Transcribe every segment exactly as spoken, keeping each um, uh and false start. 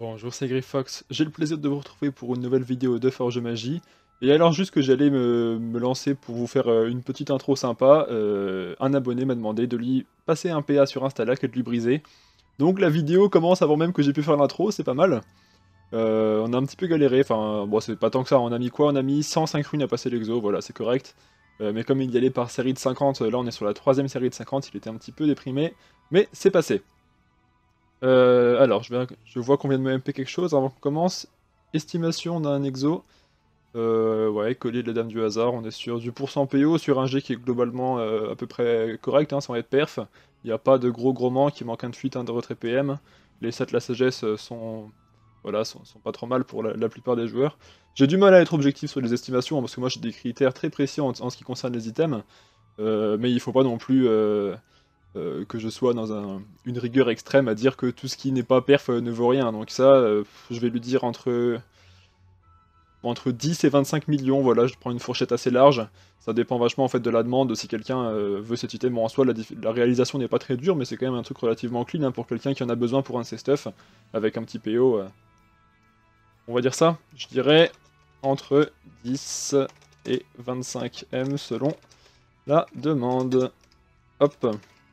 Bonjour, c'est Greyfox. J'ai le plaisir de vous retrouver pour une nouvelle vidéo de Forge Magie. Et alors juste que j'allais me, me lancer pour vous faire euh, une petite intro sympa, euh, un abonné m'a demandé de lui passer un P A sur Installac et de lui briser. Donc la vidéo commence avant même que j'ai pu faire l'intro, c'est pas mal. Euh, on a un petit peu galéré, enfin bon c'est pas tant que ça, on a mis quoi? On a mis cent cinq runes à passer l'exo, voilà c'est correct. Euh, mais comme il y allait par série de cinquante, là on est sur la troisième série de cinquante, il était un petit peu déprimé, mais c'est passé. Euh, alors, je, vais- je vois qu'on vient de me M P quelque chose avant qu'on commence. Estimation d'un exo. Euh, ouais, collier de la Dame du Hasard. On est sur du pourcent P O, sur un G qui est globalement euh, à peu près correct, hein, sans être perf. Il n'y a pas de gros gros manques, il manque un de fuite, un de retrait P M. Les sets de la sagesse euh, sont, voilà, sont, sont pas trop mal pour la, la plupart des joueurs. J'ai du mal à être objectif sur les estimations, hein, parce que moi j'ai des critères très précis en, en ce qui concerne les items. Euh, mais il faut pas non plus... euh, euh, que je sois dans un- une rigueur extrême à dire que tout ce qui n'est pas perf euh, ne vaut rien. Donc ça, euh, je vais lui dire entre, entre dix et vingt-cinq millions, voilà, je prends une fourchette assez large. Ça dépend vachement en fait de la demande, si quelqu'un euh, veut cet item. Bon, en soi, la, la réalisation n'est pas très dure, mais c'est quand même un truc relativement clean hein, pour quelqu'un qui en a besoin pour un de ses stuff, avec un petit P O. euh. On va dire ça, je dirais entre dix et vingt-cinq M selon la demande. Hop.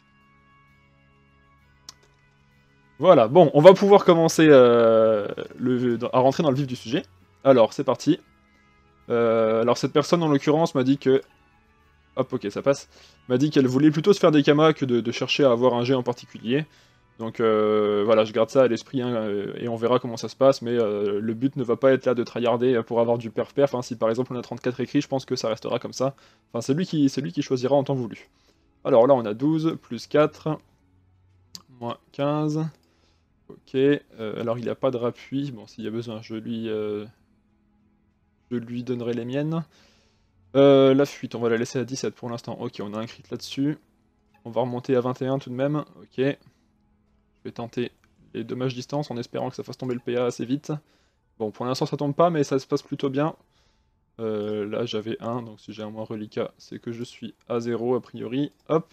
Voilà, bon, on va pouvoir commencer euh, le- à rentrer dans le vif du sujet. Alors, c'est parti. Euh, alors, cette personne, en l'occurrence, m'a dit que... Hop, ok, ça passe. M'a dit qu'elle voulait plutôt se faire des kamas que de, de chercher à avoir un jet en particulier. Donc, euh, voilà, je garde ça à l'esprit, hein, euh, et on verra comment ça se passe, mais euh, le but ne va pas être là de tryharder pour avoir du perf-perf. Hein. Si, par exemple, on a trente-quatre écrits, je pense que ça restera comme ça. Enfin, c'est lui qui, c'est lui qui choisira en temps voulu. Alors là, on a douze, plus quatre, moins quinze... Ok, euh, alors il n'a pas de rappui, bon s'il y a besoin je lui, euh, je lui donnerai les miennes. Euh, la fuite, on va la laisser à dix-sept pour l'instant, ok on a un crit là-dessus. On va remonter à vingt et un tout de même, ok. Je vais tenter les dommages distance en espérant que ça fasse tomber le P A assez vite. Bon pour l'instant ça tombe pas mais ça se passe plutôt bien. Euh, là j'avais un, donc si j'ai un moins reliquat c'est que je suis à zéro a priori. Hop.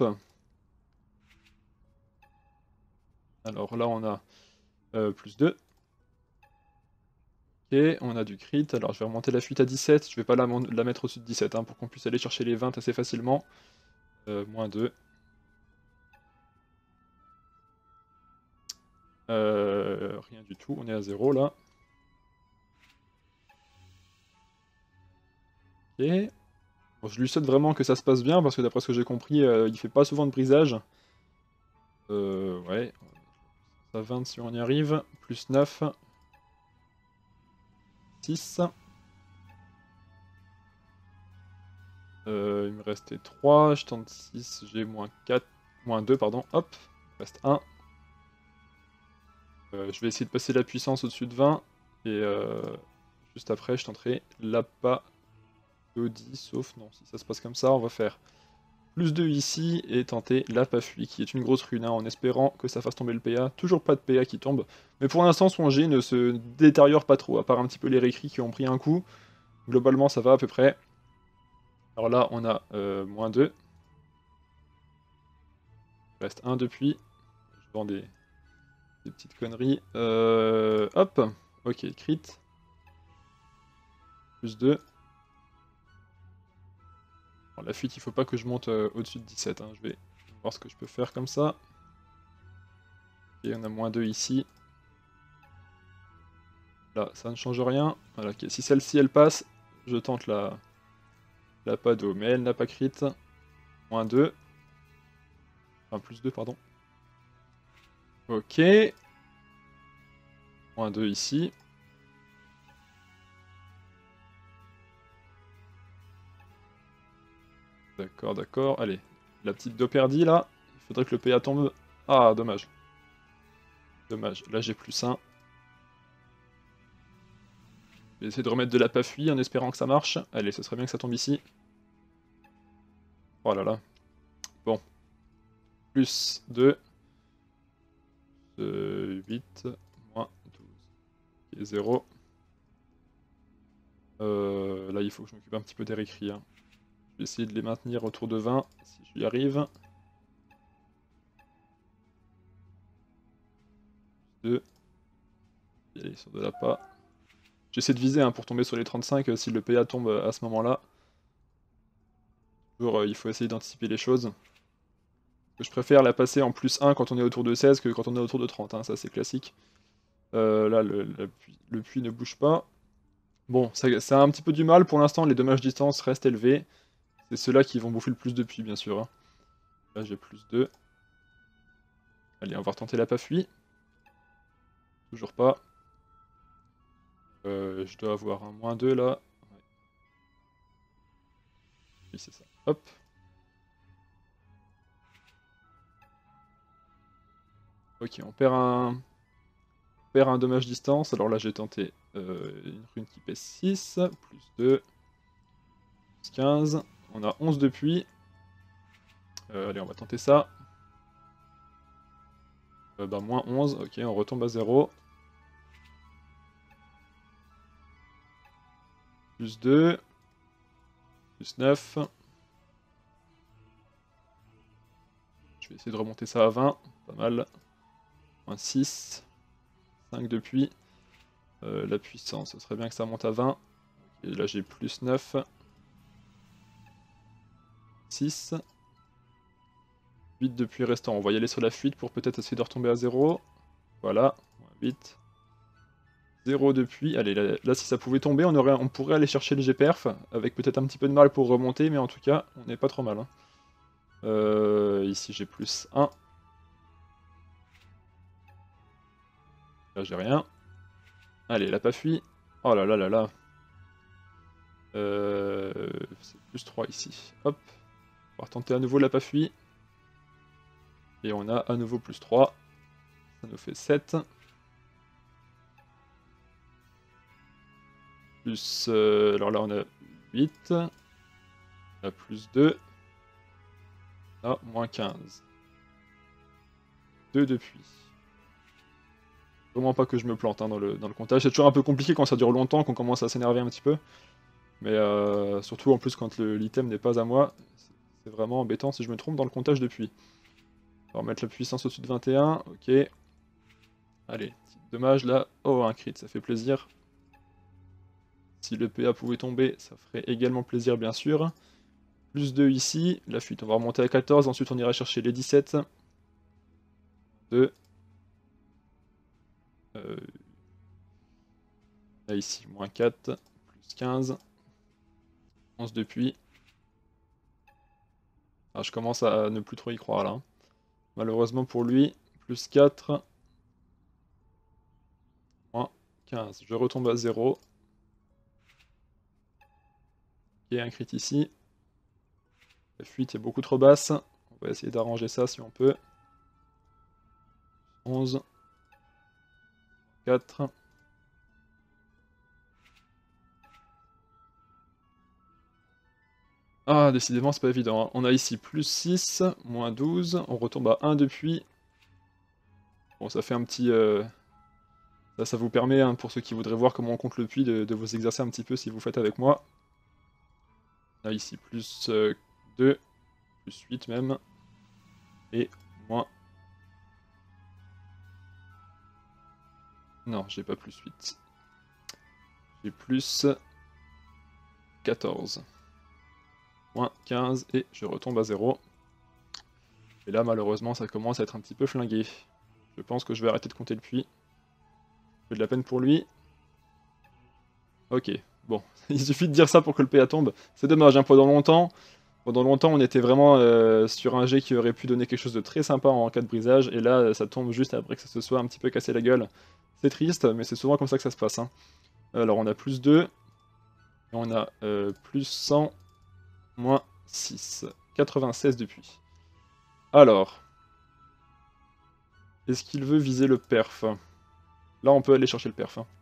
Alors là on a euh, plus deux. Ok, on a du crit, alors je vais remonter la fuite à dix-sept, je vais pas la, la mettre au-dessus de dix-sept hein, pour qu'on puisse aller chercher les vingt assez facilement. Euh, moins deux. Euh, rien du tout, on est à zéro là. Ok. Bon, je lui souhaite vraiment que ça se passe bien, parce que d'après ce que j'ai compris, euh, il fait pas souvent de brisage. Euh, ouais. Ça vingt si on y arrive. Plus neuf. six. Euh, il me restait trois, je tente six, j'ai moins quatre, moins deux, pardon, hop, il me reste un. Euh, je vais essayer de passer la puissance au-dessus de vingt, et euh, juste après je tenterai l'appât d'Audi, sauf non, si ça se passe comme ça, on va faire plus deux ici, et tenter l'appât fuit, qui est une grosse rune, hein, en espérant que ça fasse tomber le P A, toujours pas de P A qui tombe, mais pour l'instant son G ne se détériore pas trop, à part un petit peu les réécrits qui ont pris un coup, globalement ça va à peu près. Alors là on a euh, moins deux. Il reste un depuis. Je vends des, des petites conneries. Euh, hop. Ok, crit. Plus deux. Alors, la fuite, il faut pas que je monte euh, au-dessus de dix-sept. Hein. Je vais voir ce que je peux faire comme ça. Ok, on a moins deux ici. Là, ça ne change rien. Voilà, ok. Si celle-ci, elle passe, je tente la, la pado. Mais elle n'a pas crit. Moins deux. Enfin, plus deux, pardon. Ok. Moins deux ici. D'accord, d'accord. Allez, la petite do perdue là. Il faudrait que le P A tombe. Ah, dommage. Dommage. Là, j'ai plus un. Je vais essayer de remettre de la pafouille en espérant que ça marche. Allez, ce serait bien que ça tombe ici. Oh là là. Bon. Plus deux. Euh, huit. Moins douze. Ok, zéro. Euh, là, il faut que je m'occupe un petit peu des réécrits. Hein. Je vais essayer de les maintenir autour de vingt, si j'y arrive. deux. Allez, sur de la pas. J'essaie de viser hein, pour tomber sur les trente-cinq euh, si le P A tombe à ce moment-là. Toujours, euh, il faut essayer d'anticiper les choses. Je préfère la passer en plus un quand on est autour de seize que quand on est autour de trente, hein, ça c'est classique. Euh, là, le, le, puits, le puits ne bouge pas. Bon, ça, ça a un petit peu du mal pour l'instant, les dommages distance restent élevés. C'est ceux-là qui vont bouffer le plus de puits, bien sûr. Hein. Là, j'ai plus deux. Allez, on va retenter la pafui. Toujours pas. Euh, je dois avoir un moins deux là. Ouais. Oui, c'est ça. Hop. Ok, on perd un... On perd un dommage distance. Alors là, j'ai tenté euh, une rune qui pèse six. Plus deux. Plus quinze. On a onze de puits. Euh, allez, on va tenter ça. Euh, bah, moins onze. Ok, on retombe à zéro. Plus deux. Plus neuf. Je vais essayer de remonter ça à vingt. Pas mal. Moins six. cinq de puits. Euh, la puissance, ce serait bien que ça monte à vingt. Et là j'ai plus neuf. six. huit de puits restants. On va y aller sur la fuite pour peut-être essayer de retomber à zéro. Voilà. huit. zéro de puits. Allez, là, là, si ça pouvait tomber, on, aurait, on pourrait aller chercher le G-perf. Avec peut-être un petit peu de mal pour remonter, mais en tout cas, on n'est pas trop mal. Hein. Euh, ici j'ai plus un. Là j'ai rien. Allez, la pas fui. Oh là là là là. Euh, c'est plus trois ici. Hop. On va retenter à nouveau la pas fui. Et on a à nouveau plus trois. Ça nous fait sept. Plus... Euh, alors là on a huit. Là plus deux. Là moins quinze. deux depuis. Vraiment pas que je me plante hein, dans, le, dans le comptage. C'est toujours un peu compliqué quand ça dure longtemps, qu'on commence à s'énerver un petit peu. Mais euh, surtout en plus quand l'item n'est pas à moi. C'est vraiment embêtant si je me trompe dans le comptage depuis. On va mettre la puissance au-dessus de vingt et un. Ok. Allez, petit dommage là. Oh, un crit, ça fait plaisir. Si le P A pouvait tomber, ça ferait également plaisir bien sûr. Plus deux ici. La fuite, on va remonter à quatorze. Ensuite, on ira chercher les dix-sept. deux. Euh... Là ici, moins quatre. Plus quinze. onze depuis. Ah, je commence à ne plus trop y croire là. Hein. Malheureusement pour lui, plus quatre. Moins quinze. Je retombe à zéro. Il y a un crit ici. La fuite est beaucoup trop basse. On va essayer d'arranger ça si on peut. onze. quatre. Ah, décidément, c'est pas évident. Hein. On a ici plus six, moins douze. On retombe à un depuis. Bon, ça fait un petit... Euh... Ça, ça vous permet, hein, pour ceux qui voudraient voir comment on compte le puits, de, de vous exercer un petit peu si vous faites avec moi. Là, ici, plus euh, deux, plus huit même. Et moins... Non, j'ai pas plus huit. J'ai plus quatorze. Moins quinze, et je retombe à zéro. Et là, malheureusement, ça commence à être un petit peu flingué. Je pense que je vais arrêter de compter le puits. J'ai de la peine pour lui. Ok, bon. Il suffit de dire ça pour que le P A tombe. C'est dommage, hein, pendant longtemps... Pendant longtemps, on était vraiment euh, sur un jet qui aurait pu donner quelque chose de très sympa en cas de brisage, et là, ça tombe juste après que ça se soit un petit peu cassé la gueule. C'est triste, mais c'est souvent comme ça que ça se passe. Hein. Alors, on a plus deux, et on a euh, plus cent, moins six. quatre-vingt-seize depuis. Alors, est-ce qu'il veut viser le perf? Là, on peut aller chercher le perf. Hein.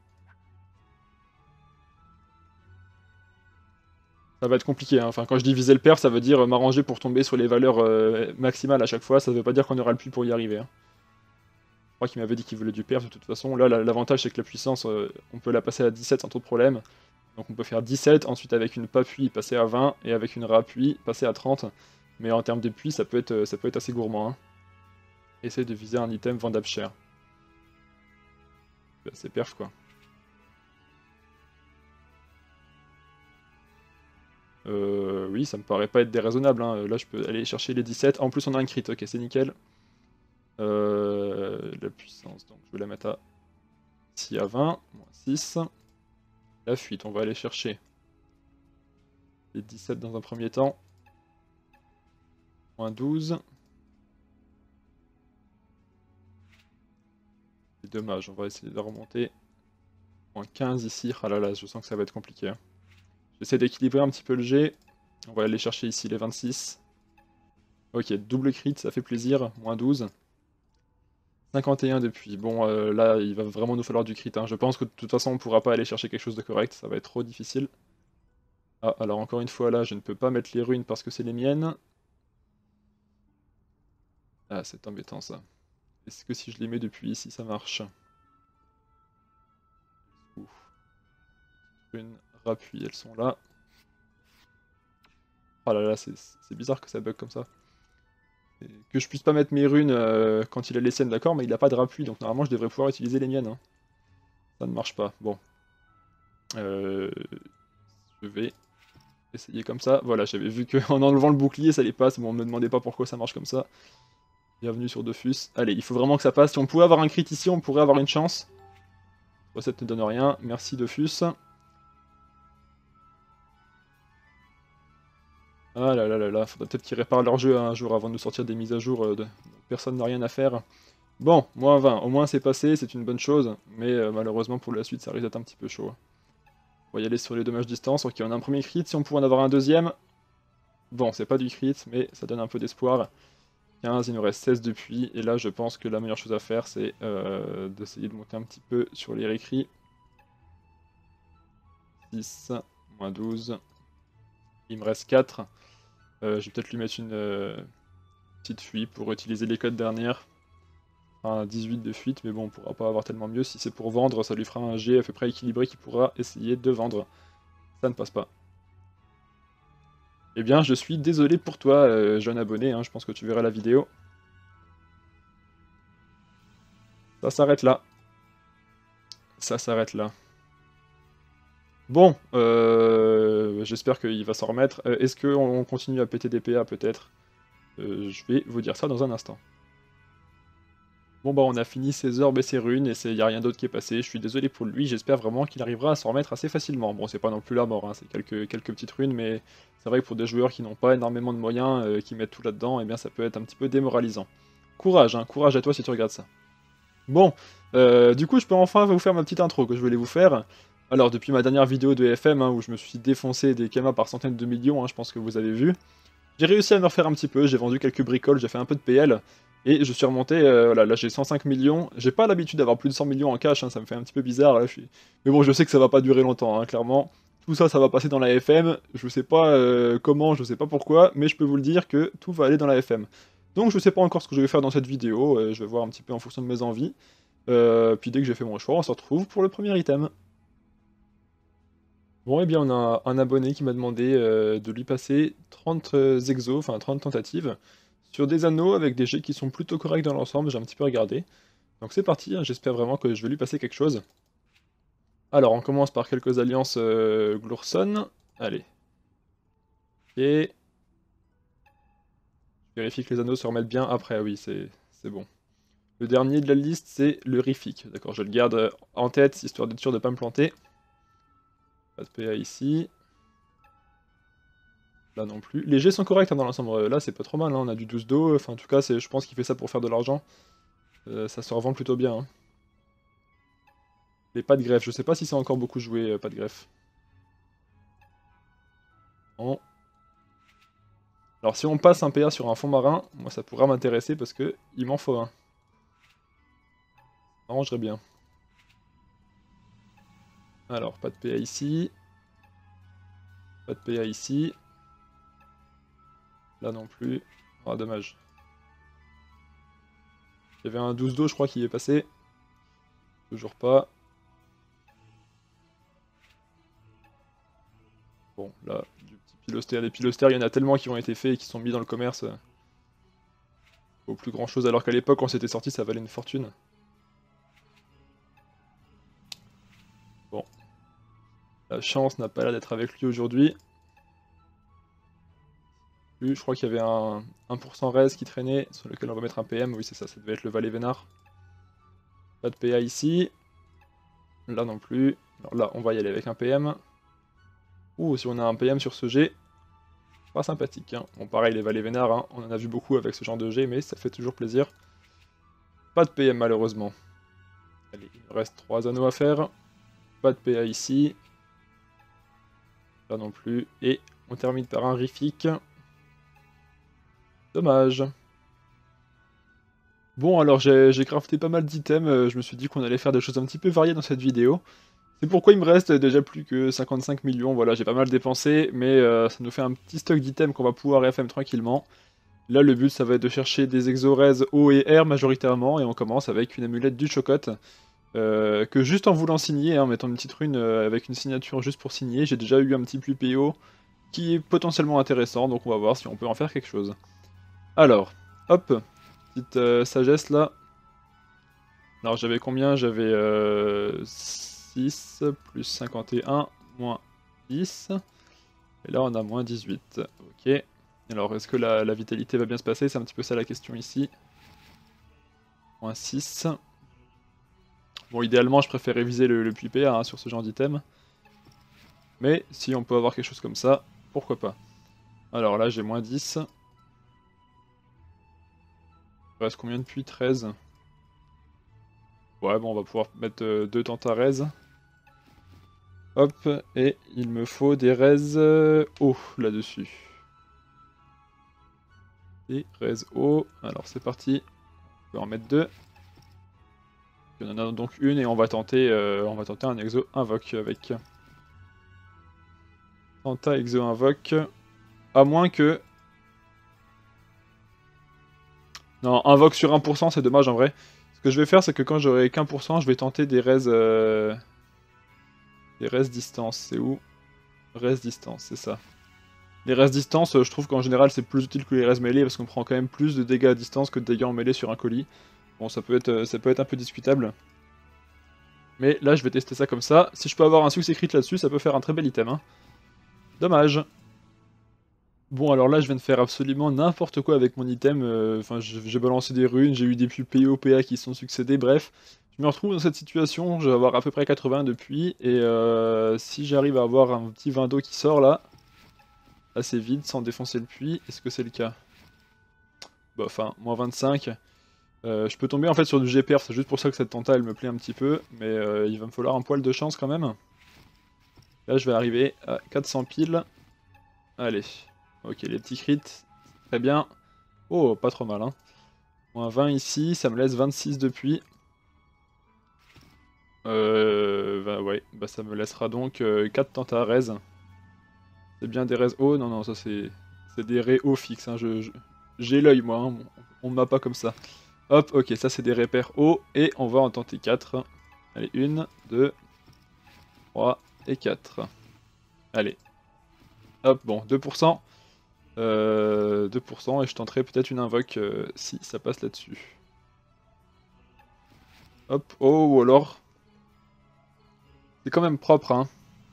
Ça va être compliqué, hein. Enfin, quand je dis viser le perf, ça veut dire m'arranger pour tomber sur les valeurs euh, maximales à chaque fois, ça veut pas dire qu'on aura le puits pour y arriver. Hein. Je crois qu'il m'avait dit qu'il voulait du perf de toute façon. Là, l'avantage c'est que la puissance, euh, on peut la passer à dix-sept sans trop de problème. Donc on peut faire dix-sept, ensuite avec une pas puits passer à vingt, et avec une ra-puits passer à trente. Mais en termes de puits, ça peut être, ça peut être assez gourmand. Hein. Essaye de viser un item vendable cher. C'est perf quoi. Euh, oui, ça me paraît pas être déraisonnable, hein. Là, je peux aller chercher les dix-sept. En plus, on a un crit, ok, c'est nickel. Euh, la puissance, donc je vais la mettre à ici à vingt, moins six. La fuite, on va aller chercher les dix-sept dans un premier temps. Moins douze. C'est dommage, on va essayer de remonter. Moins quinze ici. Ah là là, je sens que ça va être compliqué, hein. J'essaie d'équilibrer un petit peu le jet. On va aller chercher ici les vingt-six. Ok, double crit, ça fait plaisir. Moins douze. cinquante et un depuis. Bon, euh, là, il va vraiment nous falloir du crit, hein. Je pense que de toute façon, on pourra pas aller chercher quelque chose de correct. Ça va être trop difficile. Ah, alors encore une fois, là, je ne peux pas mettre les runes parce que c'est les miennes. Ah, c'est embêtant, ça. Est-ce que si je les mets depuis ici, ça marche? Ouf. Runes, rappui, elles sont là. Oh là là, c'est bizarre que ça bug comme ça. Et que je puisse pas mettre mes runes euh, quand il a les siennes, d'accord, mais il a pas de rappui, donc normalement je devrais pouvoir utiliser les miennes, hein. Ça ne marche pas, bon. Euh, je vais essayer comme ça. Voilà, j'avais vu qu'en enlevant le bouclier ça allait pas, bon, me demandez pas pourquoi ça marche comme ça. Bienvenue sur Dofus. Allez, il faut vraiment que ça passe. Si on pouvait avoir un crit ici, on pourrait avoir une chance. Recette ne donne rien, merci Dofus. Ah là là là là, faudrait peut-être qu'ils réparent leur jeu hein, un jour avant de nous sortir des mises à jour. Euh, de... Personne n'a rien à faire. Bon, moins vingt, au moins c'est passé, c'est une bonne chose, mais euh, malheureusement pour la suite ça risque d'être un petit peu chaud. On va y aller sur les dommages distance, ok on a un premier crit, si on pouvait en avoir un deuxième... Bon, c'est pas du crit, mais ça donne un peu d'espoir. quinze, il nous reste seize depuis, et là je pense que la meilleure chose à faire c'est euh, d'essayer de monter un petit peu sur les récrits. six, moins douze, il me reste quatre. Euh, je vais peut-être lui mettre une euh, petite fuite pour utiliser les codes dernières. Un dix-huit de fuite, mais bon, on pourra pas avoir tellement mieux. Si c'est pour vendre, ça lui fera un G à peu près équilibré qui pourra essayer de vendre. Ça ne passe pas. Eh bien, je suis désolé pour toi, euh, jeune abonné, hein, je pense que tu verras la vidéo. Ça s'arrête là. Ça s'arrête là. Bon, euh, j'espère qu'il va s'en remettre. Euh, Est-ce qu'on continue à péter des P A peut-être? euh, Je vais vous dire ça dans un instant. Bon bah on a fini ses orbes et ses runes et il n'y a rien d'autre qui est passé, je suis désolé pour lui, j'espère vraiment qu'il arrivera à s'en remettre assez facilement. Bon c'est pas non plus la mort, hein, c'est quelques, quelques petites runes, mais c'est vrai que pour des joueurs qui n'ont pas énormément de moyens, euh, qui mettent tout là-dedans, et eh bien ça peut être un petit peu démoralisant. Courage, hein, courage à toi si tu regardes ça. Bon, euh, du coup je peux enfin vous faire ma petite intro que je voulais vous faire. Alors depuis ma dernière vidéo de F M, hein, où je me suis défoncé des Kama par centaines de millions, hein, je pense que vous avez vu, j'ai réussi à me refaire un petit peu, j'ai vendu quelques bricoles, j'ai fait un peu de P L, et je suis remonté, euh, voilà, là j'ai cent cinq millions, j'ai pas l'habitude d'avoir plus de cent millions en cash, hein, ça me fait un petit peu bizarre, là, je suis... mais bon, je sais que ça va pas durer longtemps, hein, clairement. Tout ça, ça va passer dans la F M, je sais pas euh, comment, je sais pas pourquoi, mais je peux vous le dire que tout va aller dans la F M. Donc je sais pas encore ce que je vais faire dans cette vidéo, euh, je vais voir un petit peu en fonction de mes envies, euh, puis dès que j'ai fait mon choix, on se retrouve pour le premier item. Bon, eh bien, on a un abonné qui m'a demandé euh, de lui passer trente euh, exos, enfin trente tentatives, sur des anneaux avec des jets qui sont plutôt corrects dans l'ensemble, j'ai un petit peu regardé. Donc c'est parti, hein, j'espère vraiment que je vais lui passer quelque chose. Alors, on commence par quelques alliances euh, Glourson. Allez. Et... Je vérifie que les anneaux se remettent bien après, oui, c'est bon. Le dernier de la liste, c'est le Rifik. D'accord, je le garde en tête, histoire d'être sûr de ne pas me planter. Pas de P A ici. Là non plus. Les jets sont corrects hein, dans l'ensemble, là c'est pas trop mal, hein. On a du douze d'eau, enfin en tout cas je pense qu'il fait ça pour faire de l'argent. Euh, ça se revend plutôt bien. Hein. Les pas de greffe, je sais pas si c'est encore beaucoup joué, euh, pas de greffe. Non. Alors si on passe un P A sur un fond marin, moi ça pourra m'intéresser parce que il m'en faut un. Ça arrangerait bien. Alors, pas de P A ici. Pas de P A ici. Là non plus. Ah dommage. Il y avait un douze d'eau je crois qui est passé. Toujours pas. Bon, là, du petit pilostère. Les pilostères, il y en a tellement qui ont été faits et qui sont mis dans le commerce. Au plus grand chose, alors qu'à l'époque, quand c'était sorti, ça valait une fortune. Bon. La chance n'a pas l'air d'être avec lui aujourd'hui. plus. Je crois qu'il y avait un un pour cent res qui traînait, sur lequel on va mettre un P M. Oui, c'est ça, ça devait être le Valet Vénard. Pas de P A ici. Là non plus. Alors là, on va y aller avec un P M. Ouh, si on a un P M sur ce G, pas sympathique. Hein. Bon, pareil, les Valets Vénard, hein, on en a vu beaucoup avec ce genre de G, mais ça fait toujours plaisir. Pas de P M malheureusement. Allez, il me reste trois anneaux à faire. Pas de P A ici. Là non plus. Et on termine par un Rific. Dommage. Bon, alors j'ai crafté pas mal d'items. Euh, je me suis dit qu'on allait faire des choses un petit peu variées dans cette vidéo. C'est pourquoi il me reste déjà plus que cinquante-cinq millions. Voilà, j'ai pas mal dépensé, mais euh, ça nous fait un petit stock d'items qu'on va pouvoir F M tranquillement. Là, le but, ça va être de chercher des exorèses O et R majoritairement, et on commence avec une amulette du Chocotte. Euh, que juste en voulant signer, en mettant une petite rune euh, avec une signature juste pour signer, j'ai déjà eu un petit plus P O qui est potentiellement intéressant, donc on va voir si on peut en faire quelque chose. Alors, hop, petite euh, sagesse là. Alors j'avais combien? J'avais euh, six plus cinquante et un moins dix. Et là on a moins dix-huit. Ok. Alors est-ce que la, la vitalité va bien se passer? C'est un petit peu ça la question ici. Moins six. Bon, idéalement, je préfère réviser le, le puits P A hein, sur ce genre d'item. Mais si on peut avoir quelque chose comme ça, pourquoi pas. Alors là, j'ai moins dix. Il reste combien de puits? treize. Ouais, bon, on va pouvoir mettre euh, deux Tantarèses. Hop, et il me faut des raises euh, eau là-dessus. Et raises eau. Alors c'est parti. On peut en mettre deux. Il y en a donc une et on va tenter, euh, on va tenter un exo invoque avec. Tenta exo invoque. À moins que... Non, invoque sur un pour cent, c'est dommage en vrai. Ce que je vais faire, c'est que quand j'aurai qu'un pour cent, je vais tenter des raises... Euh... Des raises distance, c'est où? Raises distance, c'est ça. Les raises distance, je trouve qu'en général, c'est plus utile que les raises mêlées, parce qu'on prend quand même plus de dégâts à distance que de dégâts en mêlée sur un colis. Bon, ça peut être, ça peut être un peu discutable. Mais là, je vais tester ça comme ça. Si je peux avoir un succès crit là-dessus, ça peut faire un très bel item. Hein. Dommage. Bon, alors là, je viens de faire absolument n'importe quoi avec mon item. euh, Enfin, j'ai balancé des runes, j'ai eu des pulls P O, P A qui se sont succédés, bref. Je me retrouve dans cette situation, je vais avoir à peu près quatre-vingts depuis, et euh, si j'arrive à avoir un petit vin d'eau qui sort là, assez vite, sans défoncer le puits, est-ce que c'est le cas? Bah, enfin, moins vingt-cinq. Euh, je peux tomber en fait sur du G P R, c'est juste pour ça que cette tenta elle me plaît un petit peu, mais euh, il va me falloir un poil de chance quand même. Là, je vais arriver à quatre cents piles. Allez. Ok, les petits crits, très bien. Oh, pas trop mal, hein. Moins vingt ici, ça me laisse vingt-six depuis. Euh... Bah ouais, bah ça me laissera donc euh, quatre tenta res. C'est bien des res hauts? Non, non, ça c'est... C'est des ré hauts fixes, hein. je, je... j'ai l'œil moi, hein. On ne m'a pas comme ça. Hop, ok, ça c'est des repères hauts, et on va en tenter quatre. Allez, une, deux, trois et quatre. Allez. Hop, bon, deux pour cent. Euh, deux pour cent et je tenterai peut-être une invoque euh, si ça passe là-dessus. Hop, oh, ou alors... C'est quand même propre, hein.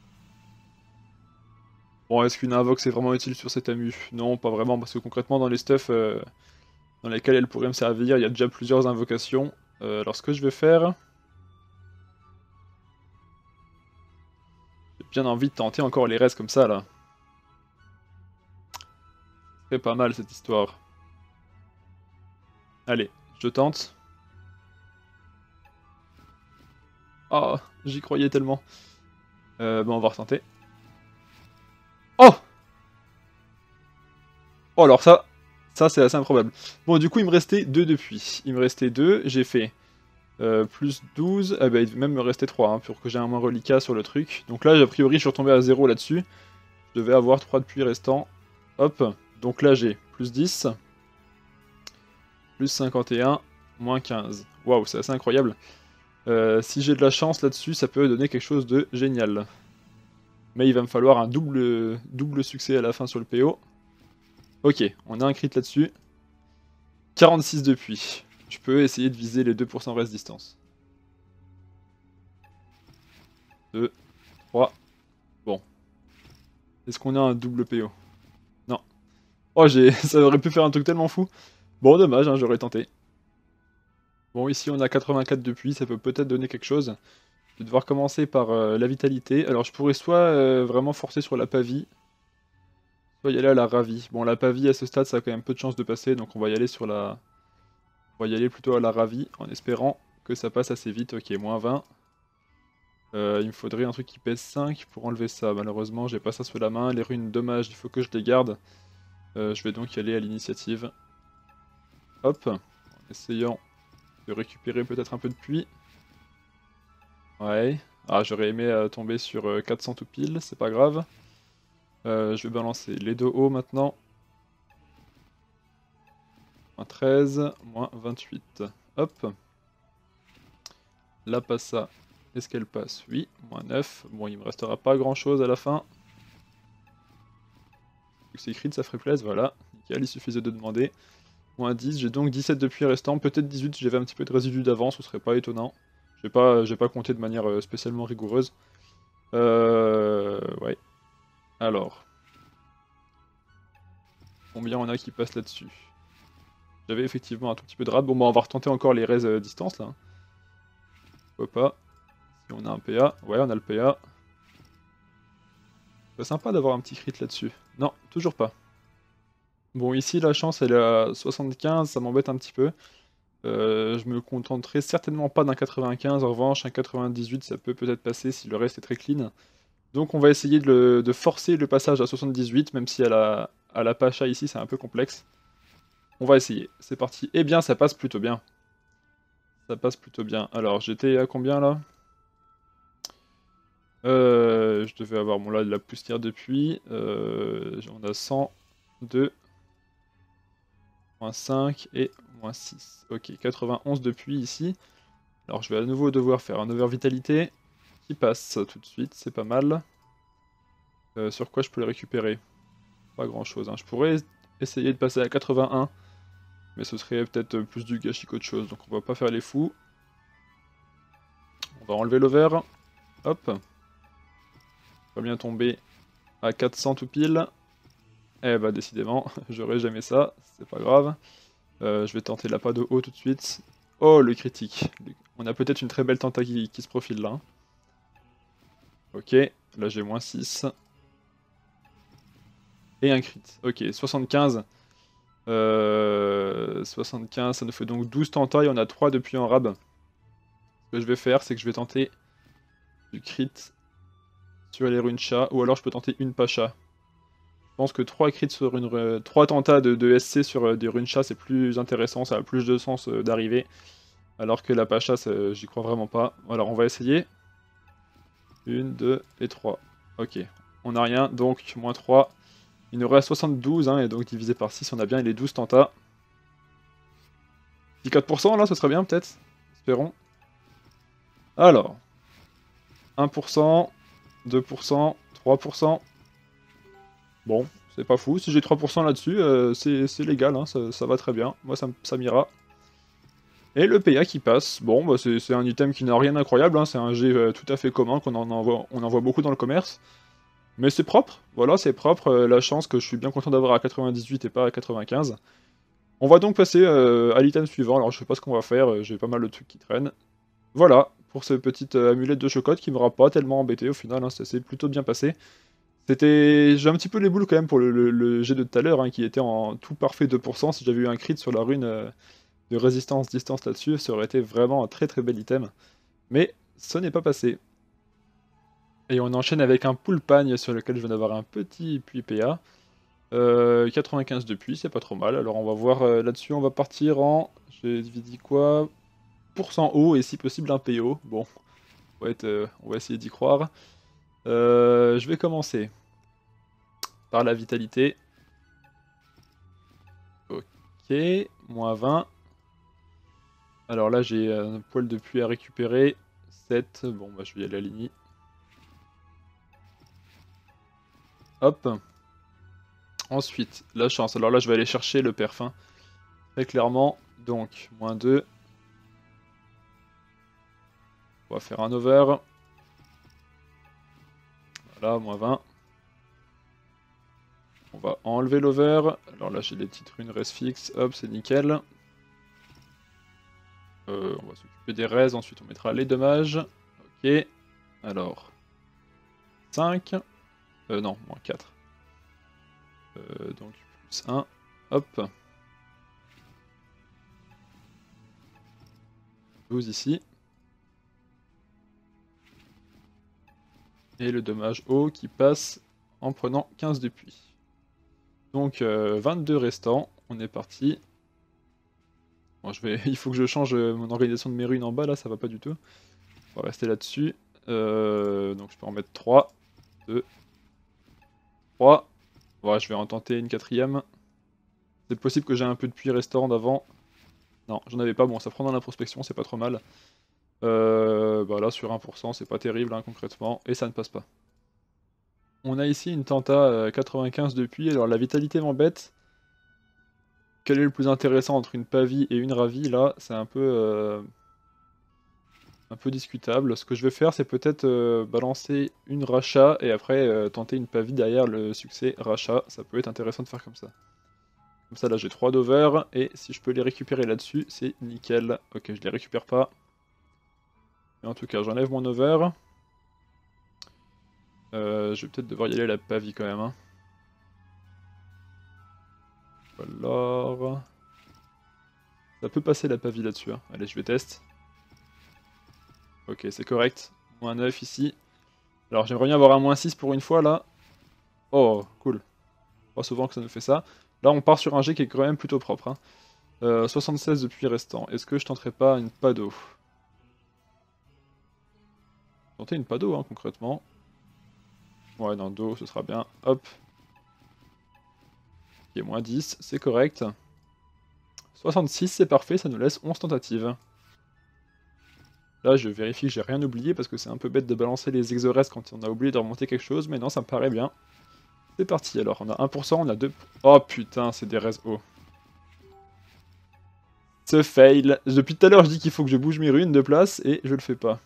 Bon, est-ce qu'une invoque c'est vraiment utile sur cet amu? Non, pas vraiment, parce que concrètement dans les stuffs euh, dans lesquels elle pourrait me servir, il y a déjà plusieurs invocations. Euh, alors ce que je vais faire... J'ai bien envie de tenter encore les restes comme ça, là. C'est pas mal cette histoire. Allez, je tente. Oh, j'y croyais tellement. Euh, bon, on va retenter. Oh! Oh, alors ça, ça c'est assez improbable. Bon, du coup, il me restait deux depuis. Il me restait deux, j'ai fait euh, plus douze. Ah bah, il devait même me rester trois, hein, pour que j'ai un moins reliquat sur le truc. Donc là, a priori, je suis retombé à zéro là-dessus. Je devais avoir trois de puits restants. Hop. Donc là, j'ai plus dix. Plus cinquante et un. Moins quinze. Waouh, c'est assez incroyable. Euh, si j'ai de la chance là-dessus, ça peut donner quelque chose de génial. Mais il va me falloir un double, double succès à la fin sur le P O. Ok, on a un crit là-dessus. quarante-six depuis. Je peux essayer de viser les deux pour cent reste distance. deux, trois. Bon. Est-ce qu'on a un double P O? Non. Oh, j'ai ça aurait pu faire un truc tellement fou. Bon, dommage, hein, j'aurais tenté. Bon, ici, on a quatre-vingt-quatre depuis, ça peut peut-être donner quelque chose. Je vais devoir commencer par euh, la vitalité. Alors, je pourrais soit euh, vraiment forcer sur la pavie, soit y aller à la ravie. Bon, la pavie, à ce stade, ça a quand même peu de chances de passer, donc on va y aller sur la... On va y aller plutôt à la ravie, en espérant que ça passe assez vite. Ok, moins vingt. Euh, il me faudrait un truc qui pèse cinq pour enlever ça. Malheureusement, j'ai pas ça sous la main. Les runes, dommage, il faut que je les garde. Euh, je vais donc y aller à l'initiative. Hop, en essayant de récupérer peut-être un peu de pluie. Ouais. Ah, j'aurais aimé euh, tomber sur euh, quatre cents tout pile, c'est pas grave. Euh, je vais balancer les deux hauts maintenant. Moins treize, moins vingt-huit. Hop. La passa. Est-ce qu'elle passe? Oui. Moins neuf. Bon, il me restera pas grand chose à la fin. C'est écrit, ça ferait plaisir, voilà. Nickel, il suffisait de demander. Moins dix, j'ai donc dix-sept depuis restant, peut-être dix-huit si j'avais un petit peu de résidus d'avance, ce serait pas étonnant. J'ai pas, j'ai pas compté de manière euh, spécialement rigoureuse. Euh... Ouais. Alors. Combien on a qui passent là-dessus? J'avais effectivement un tout petit peu de rade. Bon bah on va retenter encore les raises euh, distance là. Pourquoi pas? Si on a un P A. Ouais, on a le P A. C'est sympa d'avoir un petit crit là-dessus. Non, toujours pas. Bon ici la chance elle est à soixante-quinze, ça m'embête un petit peu. Euh, je me contenterai certainement pas d'un quatre-vingt-quinze, en revanche un quatre-vingt-dix-huit ça peut peut-être passer si le reste est très clean. Donc on va essayer de, le- de forcer le passage à soixante-dix-huit, même si à la, à la Pacha ici c'est un peu complexe. On va essayer, c'est parti. Eh bien ça passe plutôt bien. Ça passe plutôt bien. Alors j'étais à combien là? euh, Je devais avoir bon là de la poussière depuis. Euh, on a cent deux, moins cinq et moins six. Ok, quatre-vingt-onze depuis ici. Alors je vais à nouveau devoir faire un over vitalité qui passe tout de suite, c'est pas mal. Euh, sur quoi je peux le récupérer? Pas grand chose. Hein. Je pourrais essayer de passer à quatre-vingt-un, mais ce serait peut-être plus du gâchis qu'autre chose, donc on va pas faire les fous. On va enlever l'over. Hop. Pas bien tomber à quatre cents tout pile. Eh bah décidément, j'aurai jamais ça, c'est pas grave. Euh, je vais tenter la pas de haut tout de suite. Oh le critique. On a peut-être une très belle tenta qui, qui se profile là. Ok, là j'ai moins six. Et un crit. Ok, soixante-quinze. Euh, soixante-quinze, ça nous fait donc douze tentas et on a trois depuis en rab. Ce que je vais faire, c'est que je vais tenter du crit sur les runes chat, ou alors je peux tenter une pacha. Je pense que trois crits sur une trois tentas de, de S C sur euh, des runes chat, c'est plus intéressant, ça a plus de sens euh, d'arriver. Alors que la pacha, j'y crois vraiment pas. Alors on va essayer. Une, deux et trois. Ok, on n'a rien, donc moins trois. Il nous reste soixante-douze, hein, et donc divisé par six, on a bien les douze tentas. dix-quatre pour cent là, ce serait bien peut-être. Espérons. Alors, un pour cent, deux pour cent, trois pour cent. Bon, c'est pas fou. Si j'ai trois pour cent là-dessus, euh, c'est légal, hein, ça, ça va très bien. Moi, ça, ça m'ira. Et le P A qui passe. Bon, bah, c'est un item qui n'a rien d'incroyable, hein, c'est un G euh, tout à fait commun qu'on en envoie, on en voit beaucoup dans le commerce. Mais c'est propre, voilà, c'est propre. Euh, la chance que je suis bien content d'avoir à quatre-vingt-dix-huit et pas à quatre-vingt-quinze. On va donc passer euh, à l'item suivant. Alors, je sais pas ce qu'on va faire, euh, j'ai pas mal de trucs qui traînent. Voilà, pour cette petite euh, amulette de chocotte qui m'aura pas tellement embêté au final, hein, ça s'est plutôt bien passé. C'était... J'ai un petit peu les boules quand même pour le, le, le jet de tout à l'heure, hein, qui était en tout parfait deux pour cent. Si j'avais eu un crit sur la rune euh, de résistance distance là-dessus, ça aurait été vraiment un très très bel item. Mais ce n'est pas passé. Et on enchaîne avec un pool pagne sur lequel je viens d'avoir un petit puits P A. Euh, quatre-vingt-quinze de puits, c'est pas trop mal. Alors on va voir euh, là-dessus, on va partir en... J'ai dit quoi? Pour cent haut et si possible un P O. Bon, on va, être, euh, on va essayer d'y croire. Euh, je vais commencer par la vitalité. Ok, moins vingt. Alors là, j'ai un poil de pluie à récupérer. sept, bon, bah, je vais y aller à l'ini. Hop. Ensuite, la chance. Alors là, je vais aller chercher le perfin. Très clairement. Donc, moins deux. On va faire un over. Voilà, moins vingt. On va enlever l'over. Alors là j'ai des petites runes res fixe, hop c'est nickel. Euh, on va s'occuper des res, ensuite on mettra les dommages. Ok, alors cinq, euh, non, moins quatre. Euh, donc plus un, hop. douze ici. Et le dommage haut qui passe en prenant quinze de puits. Donc euh, vingt-deux restants, on est parti. Bon, je vais... il faut que je change mon organisation de mes runes en bas, là ça va pas du tout. On va rester là-dessus. Euh... Donc je peux en mettre trois, deux, trois. Ouais, je vais en tenter une quatrième. C'est possible que j'ai un peu de puits restant d'avant. Non, j'en avais pas, bon ça prend dans la prospection, c'est pas trop mal. Euh... Bah là sur un pour cent c'est pas terrible hein, concrètement, et ça ne passe pas. On a ici une Tenta euh, quatre-vingt-quinze de puits, alors la vitalité m'embête. Quel est le plus intéressant entre une Pavie et une Ravie là? C'est un peu... Euh... un peu discutable. Ce que je vais faire, c'est peut-être euh, balancer une rachat et après euh, tenter une pavie derrière le succès rachat. Ça peut être intéressant de faire comme ça. Comme ça, là, j'ai trois d'over et si je peux les récupérer là-dessus, c'est nickel. Ok, je les récupère pas. Mais en tout cas, j'enlève mon over. Euh, je vais peut-être devoir y aller à la pavie quand même. Hein. Alors... Ça peut passer la pavie là-dessus. Hein. Allez, je vais tester. Ok, c'est correct. Moins neuf ici. Alors j'aimerais bien avoir un moins six pour une fois là. Oh, cool. Pas souvent que ça nous fait ça. Là on part sur un G qui est quand même plutôt propre. Hein. Euh, soixante-seize depuis restant. Est-ce que je tenterai pas une Pado? Tenter une Pado hein, concrètement. Ouais, non, Do ce sera bien. Hop. Ok, moins dix, c'est correct. soixante-six, c'est parfait, ça nous laisse onze tentatives. Là, je vérifie que j'ai rien oublié parce que c'est un peu bête de balancer les exores quand on a oublié de remonter quelque chose, mais non, ça me paraît bien. C'est parti, alors on a un pour cent, on a deux... Oh putain, c'est des res hauts. Ce fail. Depuis tout à l'heure, je dis qu'il faut que je bouge mes runes de place et je le fais pas.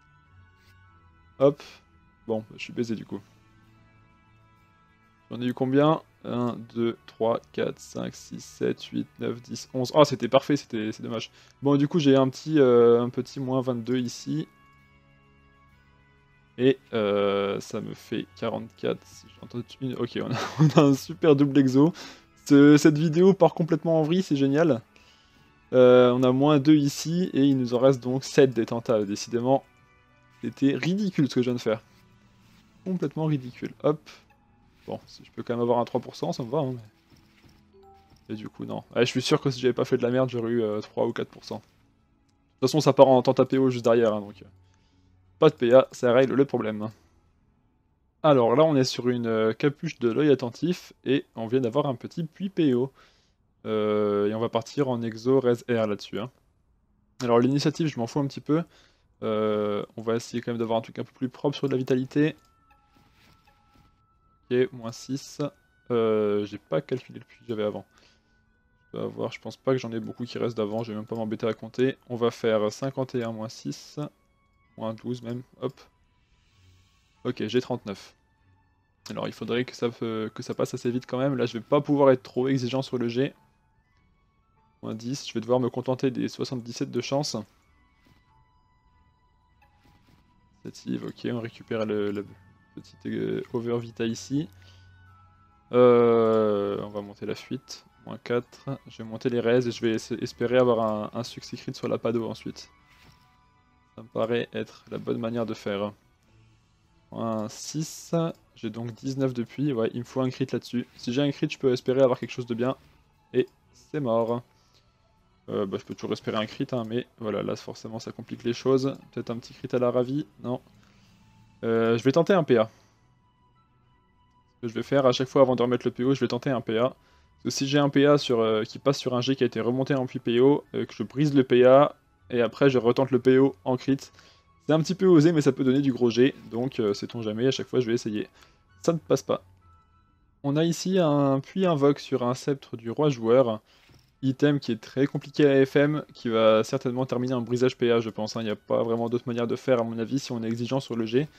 Hop. Bon, je suis baisé du coup. J'en ai eu combien? un, deux, trois, quatre, cinq, six, sept, huit, neuf, dix, onze. Oh, c'était parfait, c'était c'est dommage. Bon, du coup, j'ai un petit, euh, un petit moins vingt-deux ici. Et euh, ça me fait quarante-quatre. Si j'entends une... Ok, on a, on a un super double exo. Ce, cette vidéo part complètement en vrille, c'est génial. Euh, on a moins deux ici, et il nous en reste donc sept des tentats. Décidément, c'était ridicule ce que je viens de faire. Complètement ridicule. Hop. Bon, si je peux quand même avoir un trois pour cent, ça me va. Hein, mais... Et du coup, non. Ouais, je suis sûr que si j'avais pas fait de la merde, j'aurais eu euh, trois ou quatre pour cent. De toute façon, ça part en tenta P O juste derrière, hein, donc... Euh, pas de P A, ça règle le problème. Alors là, on est sur une euh, capuche de l'œil attentif, et on vient d'avoir un petit puits P O. Euh, et on va partir en exo res R là-dessus. Hein. Alors l'initiative, je m'en fous un petit peu. Euh, on va essayer quand même d'avoir un truc un peu plus propre sur de la vitalité. Ok, moins six. Euh, J'ai pas calculé le puits que j'avais avant. Je dois avoir, je pense pas que j'en ai beaucoup qui restent d'avant, je vais même pas m'embêter à compter. On va faire cinquante et un moins six. Moins douze même, hop. Ok, j'ai trente-neuf. Alors il faudrait que ça, que ça passe assez vite quand même. Là je vais pas pouvoir être trop exigeant sur le G. Moins dix, je vais devoir me contenter des soixante-dix-sept de chance. Initiative, ok, on récupère le, le petit euh, over vita ici. Euh, on va monter la fuite. Moins quatre. Je vais monter les res et je vais espérer avoir un, un succès crit sur la Pado ensuite. Ça me paraît être la bonne manière de faire. Moins six. J'ai donc dix-neuf depuis. Ouais, il me faut un crit là-dessus. Si j'ai un crit, je peux espérer avoir quelque chose de bien. Et c'est mort. Euh, bah, je peux toujours espérer un crit, hein, mais voilà, là forcément ça complique les choses. Peut-être un petit crit à la ravie. Non. Euh, je vais tenter un P A. Ce que je vais faire à chaque fois avant de remettre le P O, je vais tenter un P A. Parce que si j'ai un P A sur, euh, qui passe sur un G qui a été remonté en puits P O, euh, que je brise le P A, et après je retente le P O en crit, c'est un petit peu osé, mais ça peut donner du gros G, donc euh, sait-on jamais, à chaque fois je vais essayer. Ça ne passe pas. On a ici un puits invoque sur un sceptre du roi joueur, item qui est très compliqué à F M, qui va certainement terminer en brisage P A, je pense. Il n'y a pas vraiment d'autre manière de faire, à mon avis, si on est exigeant sur le G.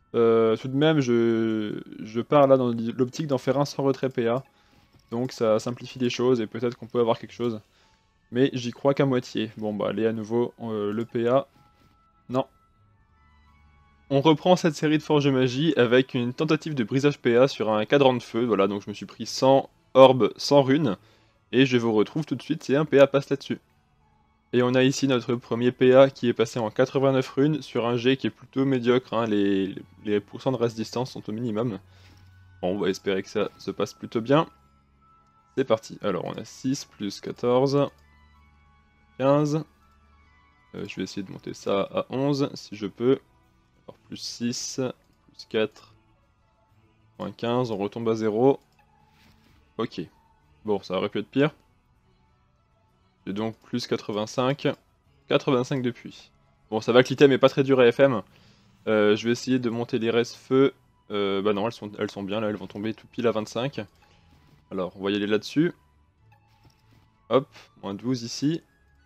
Euh, tout de même, je, je pars là dans l'optique d'en faire un sans retrait P A. Donc ça simplifie les choses et peut-être qu'on peut avoir quelque chose. Mais j'y crois qu'à moitié. Bon bah allez à nouveau, euh, le P A. Non. On reprend cette série de Forge Magie avec une tentative de brisage P A sur un cadran de feu. Voilà, donc je me suis pris cent orbes, cent runes. Et je vous retrouve tout de suite, c'est un P A passe là-dessus. Et on a ici notre premier P A qui est passé en quatre-vingt-neuf runes sur un G qui est plutôt médiocre, hein. les, les pourcents de reste distance sont au minimum. Bon, on va espérer que ça se passe plutôt bien. C'est parti, alors on a six plus quatorze, quinze. Euh, je vais essayer de monter ça à onze si je peux. Alors plus six, plus quatre, moins quinze, on retombe à zéro. Ok, bon ça aurait pu être pire. J'ai donc plus quatre-vingt-cinq, quatre-vingt-cinq depuis. Bon ça va que l'item est pas très dur à F M. Euh, je vais essayer de monter les restes feu. Euh, bah non, elles sont, elles sont bien là, elles vont tomber tout pile à vingt-cinq. Alors, on va y aller là-dessus. Hop, moins douze ici.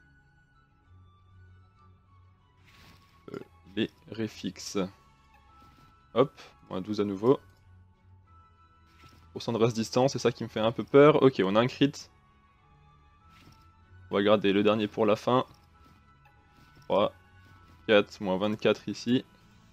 Euh, les réfixes. Hop, moins douze à nouveau. Pourcent de reste distance, c'est ça qui me fait un peu peur. Ok, on a un crit. On va garder le dernier pour la fin. trois, quatre, moins vingt-quatre ici.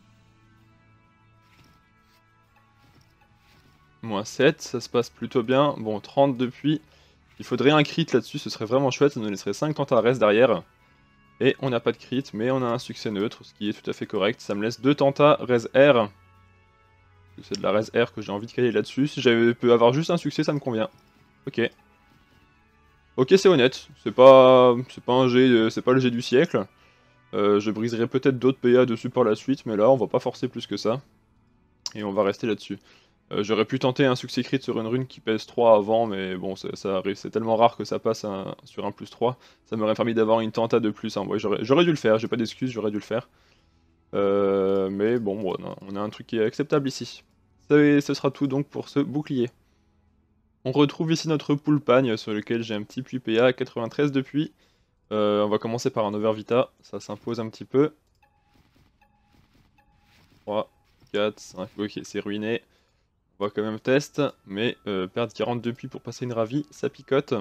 Moins sept, ça se passe plutôt bien. Bon, trente depuis. Il faudrait un crit là-dessus, ce serait vraiment chouette, ça nous laisserait cinq tentas reste derrière. Et on n'a pas de crit, mais on a un succès neutre, ce qui est tout à fait correct. Ça me laisse deux tentas res R. C'est de la res R que j'ai envie de caler là-dessus. Si j'avais pu avoir juste un succès, ça me convient. Ok. Ok, c'est honnête. C'est pas, c'est pas un jet, c'est pas le jet du siècle. Euh, je briserai peut-être d'autres P A dessus par la suite, mais là, on va pas forcer plus que ça. Et on va rester là-dessus. Euh, J'aurais pu tenter un succès crit sur une rune qui pèse trois avant, mais bon, ça, ça arrive, c'est tellement rare que ça passe un- sur un plus trois. Ça m'aurait permis d'avoir une tenta de plus. Hein. Ouais, j'aurais dû le faire, j'ai pas d'excuses, j'aurais dû le faire. Euh, mais bon, bon, on a un truc qui est acceptable ici. Ça- ce sera tout donc pour ce bouclier. On retrouve ici notre pool pagne sur lequel j'ai un petit puits P A, quatre-vingt-treize depuis. Euh, on va commencer par un Overvita, ça s'impose un petit peu. trois, quatre, cinq, ok c'est ruiné. On va quand même test, mais euh, perdre quarante depuis pour passer une ravie, ça picote.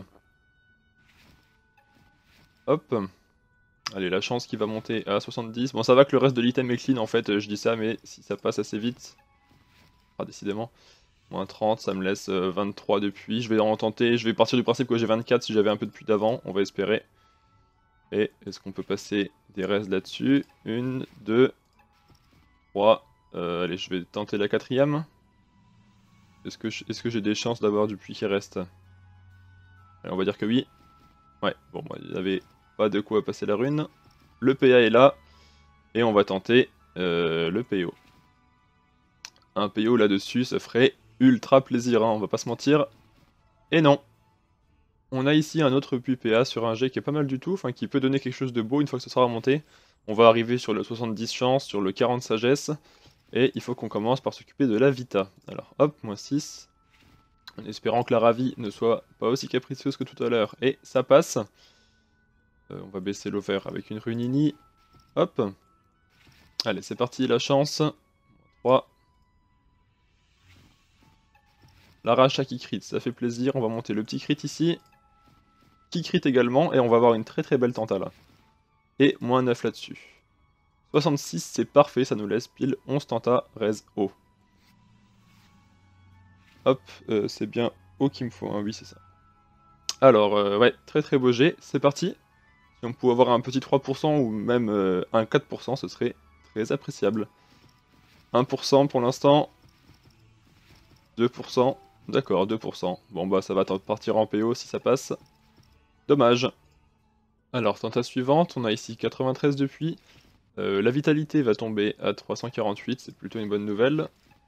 Hop. Allez, la chance qui va monter à soixante-dix. Bon, ça va que le reste de l'item est clean en fait, je dis ça, mais si ça passe assez vite. Ah, décidément. Moins trente, ça me laisse euh, vingt-trois depuis. Je vais en tenter, je vais partir du principe que j'ai vingt-quatre si j'avais un peu de puits d'avant, on va espérer. Et est-ce qu'on peut passer des restes là-dessus? Une, deux, trois. Euh, allez, je vais tenter la quatrième. Est-ce que je- est-ce que j'ai des chances d'avoir du puits qui reste? Allez, on va dire que oui. Ouais, bon, bah, il n'y avait pas de quoi passer la rune. Le P A est là. Et on va tenter euh, le P O. Un P O là-dessus, ça ferait ultra plaisir, hein, on va pas se mentir. Et non. On a ici un autre puits P A sur un jet qui est pas mal du tout, enfin qui peut donner quelque chose de beau une fois que ce sera remonté. On va arriver sur le soixante-dix chance, sur le quarante sagesse, et il faut qu'on commence par s'occuper de la vita. Alors hop, moins six, en espérant que la ravie ne soit pas aussi capricieuse que tout à l'heure, et ça passe. Euh, on va baisser l'over avec une runini, hop. Allez, c'est parti, la chance. trois. L'arracha qui crit, ça fait plaisir, on va monter le petit crit ici. Qui crit également, et on va avoir une très très belle tenta là. Et moins neuf là-dessus. soixante-six, c'est parfait, ça nous laisse pile onze tenta, res O. Hop, euh, c'est bien O qu'il me faut, hein, oui c'est ça. Alors, euh, ouais, très très beau jet, c'est parti. Si on pouvait avoir un petit trois pour cent ou même euh, un quatre pour cent, ce serait très appréciable. un pour cent pour l'instant. deux pour cent. D'accord, deux pour cent. Bon bah ça va partir en P O si ça passe. Dommage. Alors, tenta suivante, on a ici quatre-vingt-treize depuis. Euh, la vitalité va tomber à trois cent quarante-huit, c'est plutôt une bonne nouvelle.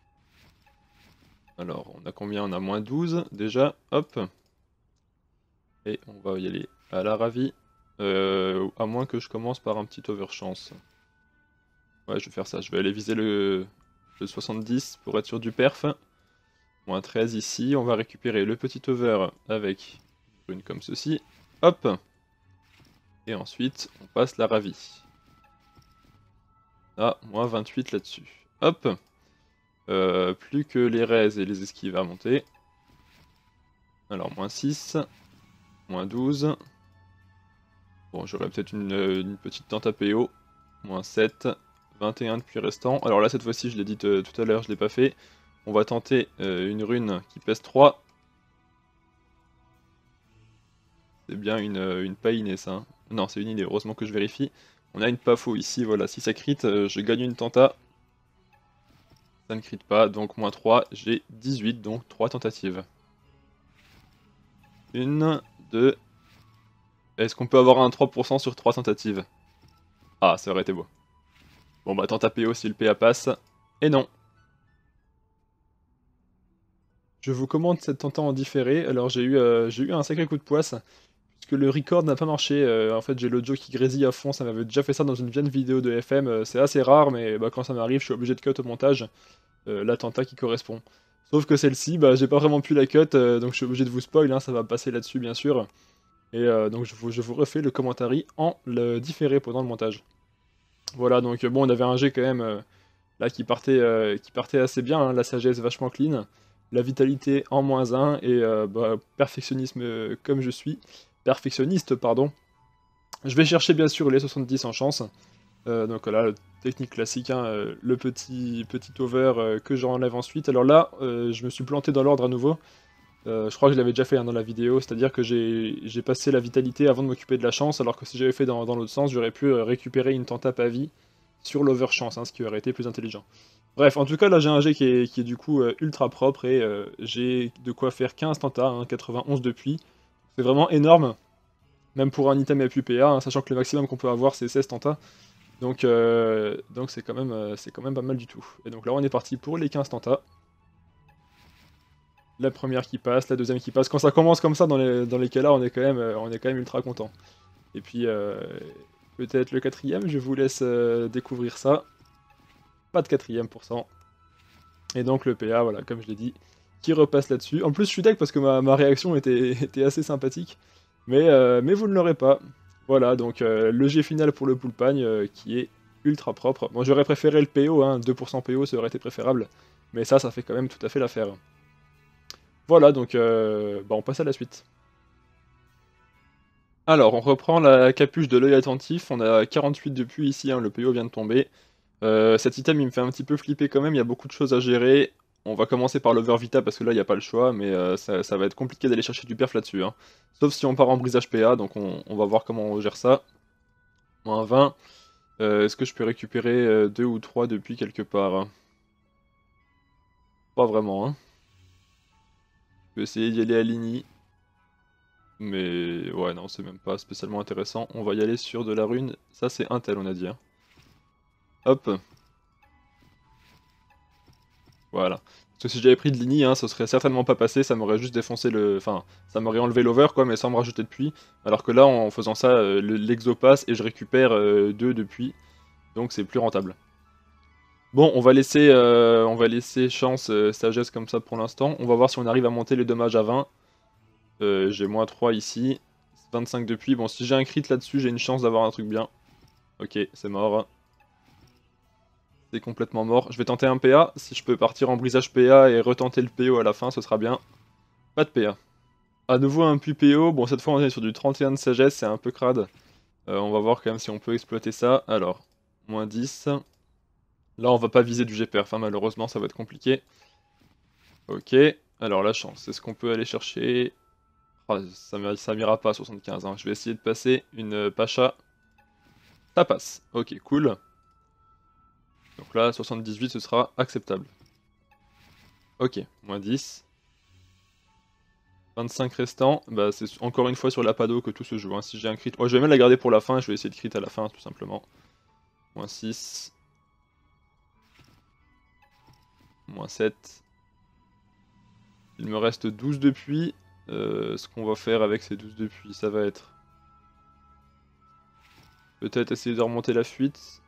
Alors, on a combien? On a moins douze déjà, hop. Et on va y aller à la ravie. Euh, à moins que je commence par un petit overchance. Ouais, je vais faire ça, je vais aller viser le, le soixante-dix pour être sûr du perf. Moins treize ici, on va récupérer le petit over avec une comme ceci. Hop. Et ensuite, on passe la ravie. Ah, moins vingt-huit là-dessus. Hop. Euh, plus que les raises et les esquives à monter. Alors, moins six, moins douze. Bon, j'aurais peut-être une, une petite tente à P O. Moins sept, vingt et un de pluie restant. Alors là, cette fois-ci, je l'ai dit tout à l'heure, je l'ai pas fait. On va tenter euh, une rune qui pèse trois. C'est bien une, une pas innée, ça. Hein. Non, c'est une idée, heureusement que je vérifie. On a une pas faux ici, voilà. Si ça crit, euh, je gagne une tenta. Ça ne crit pas, donc moins trois, j'ai dix-huit, donc trois tentatives. Une, deux... Est-ce qu'on peut avoir un trois pour cent sur trois tentatives? Ah, ça aurait été beau. Bon bah tenta P O si le P A passe. Et non. Je vous commande cette tenta en différé, alors j'ai eu, euh, j'ai eu un sacré coup de poisse. Puisque le record n'a pas marché, euh, en fait j'ai l'audio qui grésille à fond, ça m'avait déjà fait ça dans une vieille vidéo de F M, euh, c'est assez rare mais bah, quand ça m'arrive je suis obligé de cut au montage euh, l'attentat qui correspond. Sauf que celle-ci, bah, j'ai pas vraiment pu la cut, euh, donc je suis obligé de vous spoil, hein, ça va passer là-dessus bien sûr. Et euh, donc je vous, je vous refais le commentary en le différé pendant le montage. Voilà, donc bon on avait un G quand même euh, là qui partait, euh, qui partait assez bien, hein, la sagesse vachement clean, la vitalité en moins un, et euh, bah, perfectionnisme euh, comme je suis, perfectionniste pardon. Je vais chercher bien sûr les soixante-dix en chance. Euh, donc voilà, le technique classique, hein, euh, le petit, petit over euh, que j'enlève ensuite. Alors là, euh, je me suis planté dans l'ordre à nouveau. Euh, je crois que je l'avais déjà fait hein, dans la vidéo, c'est-à-dire que j'ai j'ai passé la vitalité avant de m'occuper de la chance, alors que si j'avais fait dans, dans l'autre sens, j'aurais pu euh, récupérer une tentape à vie sur l'overchance, hein, ce qui aurait été plus intelligent. Bref, en tout cas, là j'ai un G qui est, qui est du coup euh, ultra propre et euh, j'ai de quoi faire quinze tentats, hein, quatre-vingt-onze depuis. C'est vraiment énorme. Même pour un item F U P A, hein, sachant que le maximum qu'on peut avoir c'est seize tentats. Donc euh, donc c'est quand, même, euh, c'est quand même pas mal du tout. Et donc là on est parti pour les quinze tentats. La première qui passe, la deuxième qui passe. Quand ça commence comme ça dans les, dans les cas là, on est quand même, euh, on est quand même ultra content. Et puis euh, peut-être le quatrième, je vous laisse euh, découvrir ça. Pas de quatrième pour cent. Et donc le P A, voilà, comme je l'ai dit, qui repasse là-dessus. En plus je suis deck parce que ma, ma réaction était, était assez sympathique. Mais, euh, mais vous ne l'aurez pas. Voilà, donc euh, le G final pour le pool pagne euh, qui est ultra propre. Bon, j'aurais préféré le P O, hein, deux pour cent P O, ça aurait été préférable. Mais ça, ça fait quand même tout à fait l'affaire. Voilà, donc euh, bah, on passe à la suite. Alors, on reprend la capuche de l'œil attentif. On a quarante-huit depuis ici, hein, le P O vient de tomber. Euh, cet item, il me fait un petit peu flipper quand même, il y a beaucoup de choses à gérer. On va commencer par l'Overvita parce que là, il n'y a pas le choix, mais euh, ça, ça va être compliqué d'aller chercher du perf là-dessus. Hein. Sauf si on part en brisage P A, donc on, on va voir comment on gère ça. Moins vingt. Euh, Est-ce que je peux récupérer euh, deux ou trois depuis quelque part? Pas vraiment, hein. Je peux essayer d'y aller à l'ini. Mais ouais, non, c'est même pas spécialement intéressant. On va y aller sur de la rune. Ça, c'est un tel, on a dit. Hein. Hop. Voilà. Parce que si j'avais pris de l'ini, hein, ça serait certainement pas passé. Ça m'aurait juste défoncé le... Enfin, ça m'aurait enlevé l'over, quoi, mais sans me rajouter de puits. Alors que là, en faisant ça, euh, l'exo passe et je récupère euh, deux de puits. Donc c'est plus rentable. Bon, on va laisser, euh, on va laisser chance, euh, sagesse comme ça pour l'instant. On va voir si on arrive à monter les dommages à vingt. Euh, j'ai moins trois ici. vingt-cinq depuis. Bon, si j'ai un crit là-dessus, j'ai une chance d'avoir un truc bien. Ok, c'est mort. C'est complètement mort. Je vais tenter un P A. Si je peux partir en brisage P A et retenter le P O à la fin, ce sera bien. Pas de P A. À nouveau un puits P O. Bon, cette fois on est sur du trente et un de sagesse, c'est un peu crade. Euh, on va voir quand même si on peut exploiter ça. Alors, moins dix. Là, on va pas viser du G P R. Enfin, malheureusement, ça va être compliqué. Ok. Alors, la chance. Est-ce qu'on peut aller chercher... Oh, ça, ça m'ira pas à soixante-quinze. Hein. Je vais essayer de passer une euh, Pacha. Ça passe. Ok, cool. Donc là, soixante-dix-huit, ce sera acceptable. Ok, moins dix. vingt-cinq restants. Bah, c'est encore une fois sur la pado que tout se joue. Hein. Si j'ai un crit... Oh, je vais même la garder pour la fin. Je vais essayer de crit à la fin, tout simplement. Moins six. Moins sept. Il me reste douze de puits. Euh, ce qu'on va faire avec ces douze de puits, ça va être... Peut-être essayer de remonter la fuite.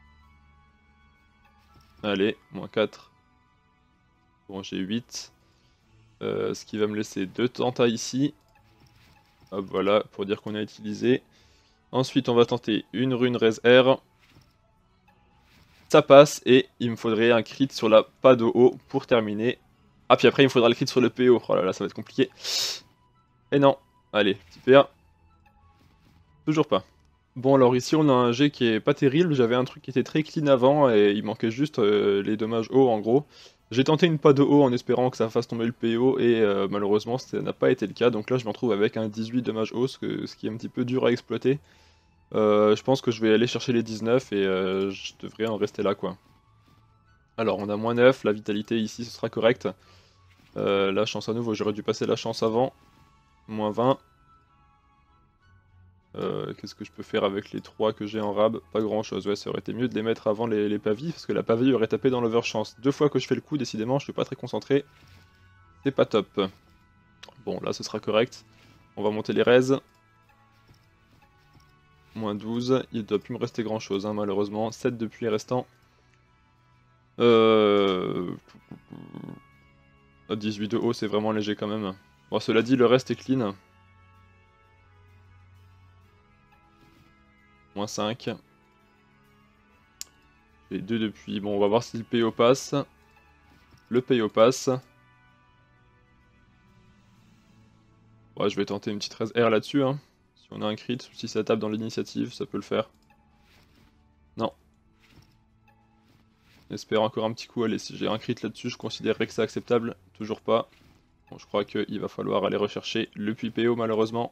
Allez, moins quatre. Bon, j'ai huit. Euh, ce qui va me laisser deux tentats ici. Hop, voilà, pour dire qu'on a utilisé. Ensuite, on va tenter une rune res R. Ça passe, et il me faudrait un crit sur la pas de haut pour terminer. Ah, puis après il me faudra le crit sur le P O. Oh là là, ça va être compliqué. Et non. Allez, petit P A. Toujours pas. Bon, alors ici on a un jet qui est pas terrible. J'avais un truc qui était très clean avant et il manquait juste euh, les dommages hauts en gros. J'ai tenté une pas de haut en espérant que ça fasse tomber le P O et euh, malheureusement ça n'a pas été le cas. Donc là je me retrouve avec un dix-huit dommages hauts, ce, que- ce qui est un petit peu dur à exploiter. Euh, je pense que je vais aller chercher les dix-neuf et euh, je devrais en rester là quoi. Alors on a moins neuf, la vitalité ici ce sera correct. Euh, la chance à nouveau, j'aurais dû passer la chance avant. moins vingt. Euh, Qu'est-ce que je peux faire avec les trois que j'ai en rab? Pas grand chose, ouais, ça aurait été mieux de les mettre avant les, les pavis, parce que la pavie aurait tapé dans l'overchance. Deux fois que je fais le coup, décidément, je suis pas très concentré. C'est pas top. Bon, là ce sera correct. On va monter les raises. moins douze, il doit plus me rester grand chose, hein, malheureusement. sept depuis les restants. Euh... dix-huit de haut, c'est vraiment léger quand même. Bon, cela dit, le reste est clean. moins cinq. J'ai deux depuis. Bon, on va voir si le P O passe. Le P O passe. Ouais, je vais tenter une petite raise R là-dessus. Hein. Si on a un crit, si ça tape dans l'initiative, ça peut le faire. Non. J'espère encore un petit coup. Allez, si j'ai un crit là-dessus, je considérerais que c'est acceptable. Toujours pas. Bon, je crois qu'il va falloir aller rechercher le puits P O malheureusement.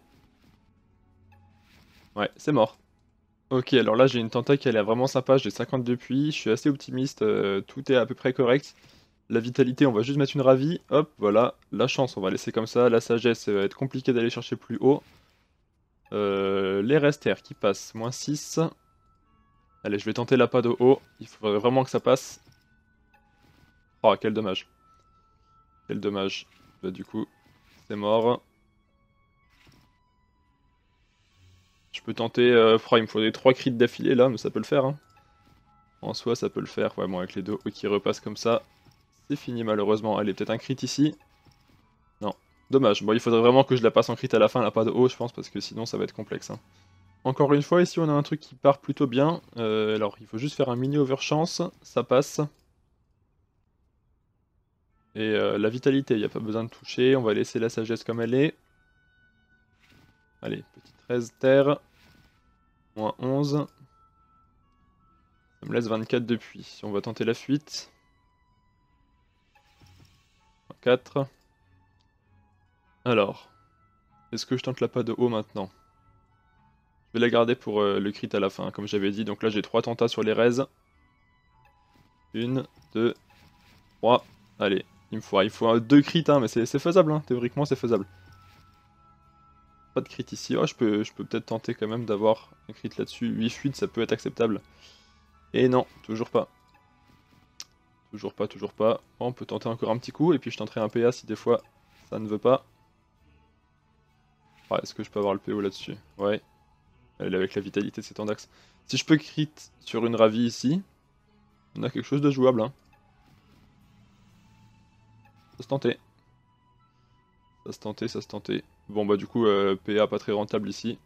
Ouais, c'est mort. Ok, alors là j'ai une tenta qui a l'air vraiment sympa, j'ai cinquante-deux puits, je suis assez optimiste, euh, tout est à peu près correct. La vitalité, on va juste mettre une ravie, hop, voilà. La chance, on va laisser comme ça, la sagesse, ça va être compliqué d'aller chercher plus haut. Euh, les resters qui passent, moins six. Allez, je vais tenter la pas de haut, il faudrait vraiment que ça passe. Oh, quel dommage. Quel dommage. Bah du coup, c'est mort. Je peux tenter, euh, oh, il me faudrait trois crits d'affilée là, mais ça peut le faire. Hein. En soi, ça peut le faire, ouais, bon, avec les deux hauts qui repassent comme ça. C'est fini malheureusement. Allez, peut-être un crit ici. Non. Dommage. Bon, il faudrait vraiment que je la passe en crit à la fin, la pas de haut, je pense, parce que sinon ça va être complexe. Hein. Encore une fois, ici on a un truc qui part plutôt bien. Euh, alors, il faut juste faire un mini overchance. Ça passe. Et euh, la vitalité, il n'y a pas besoin de toucher. On va laisser la sagesse comme elle est. Allez, petite treize terre. moins onze. Ça me laisse vingt-quatre depuis. On va tenter la fuite. quatre. Alors, est-ce que je tente la pas de haut maintenant? Je vais la garder pour euh, le crit à la fin, comme j'avais dit. Donc là, j'ai trois tentas sur les raises. Une, deux, trois. Allez, il me faut, il faut deux crits, hein, mais c'est faisable, hein. Théoriquement, c'est faisable. Pas de crit ici. Oh, je peux, je peux peut-être tenter quand même d'avoir un crit là-dessus. huit fuites, ça peut être acceptable. Et non, toujours pas. Toujours pas, toujours pas. Bon, on peut tenter encore un petit coup, et puis je tenterai un P A si des fois ça ne veut pas. Ah, est-ce que je peux avoir le P O là-dessus? Ouais. Elle est avec la vitalité, c'est en axe. Si je peux crit sur une ravie ici, on a quelque chose de jouable. Hein. Ça se tentait. Ça se tentait, ça se tentait. Bon bah du coup, euh, P A pas très rentable ici.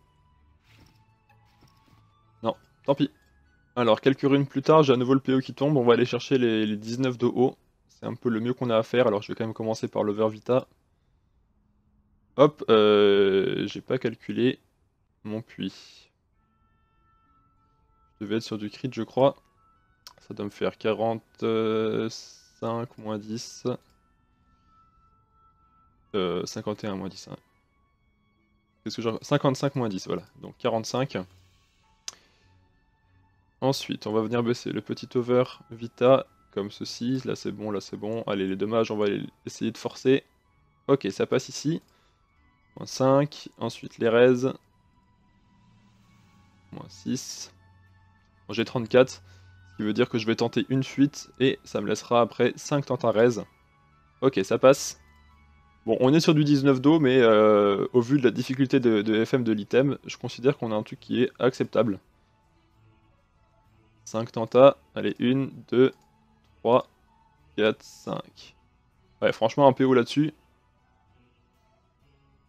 Non, tant pis. Alors, quelques runes plus tard, j'ai à nouveau le P O qui tombe. On va aller chercher les, les dix-neuf de haut. C'est un peu le mieux qu'on a à faire. Alors, je vais quand même commencer par l'Over Vita. Hop, euh, j'ai pas calculé mon puits. Je devais être sur du crit, je crois. Ça doit me faire quarante-cinq moins dix. Euh, cinquante et un moins dix. Hein. Qu'est-ce que j'ai cinquante-cinq moins dix, voilà. Donc quarante-cinq. Ensuite, on va venir baisser le petit over Vita, comme ceci. Là, c'est bon, là, c'est bon. Allez, les dommages, on va essayer de forcer. Ok, ça passe ici. moins cinq. Ensuite, les raises. moins six. Bon, j'ai trente-quatre. Ce qui veut dire que je vais tenter une fuite. Et ça me laissera après cinq tentes à raise. Ok, ça passe. Bon, on est sur du dix-neuf d'eau, mais euh, au vu de la difficulté de, de F M de l'item, je considère qu'on a un truc qui est acceptable. cinq tentas. Allez, un, deux, trois, quatre, cinq. Ouais, franchement, un P O là-dessus.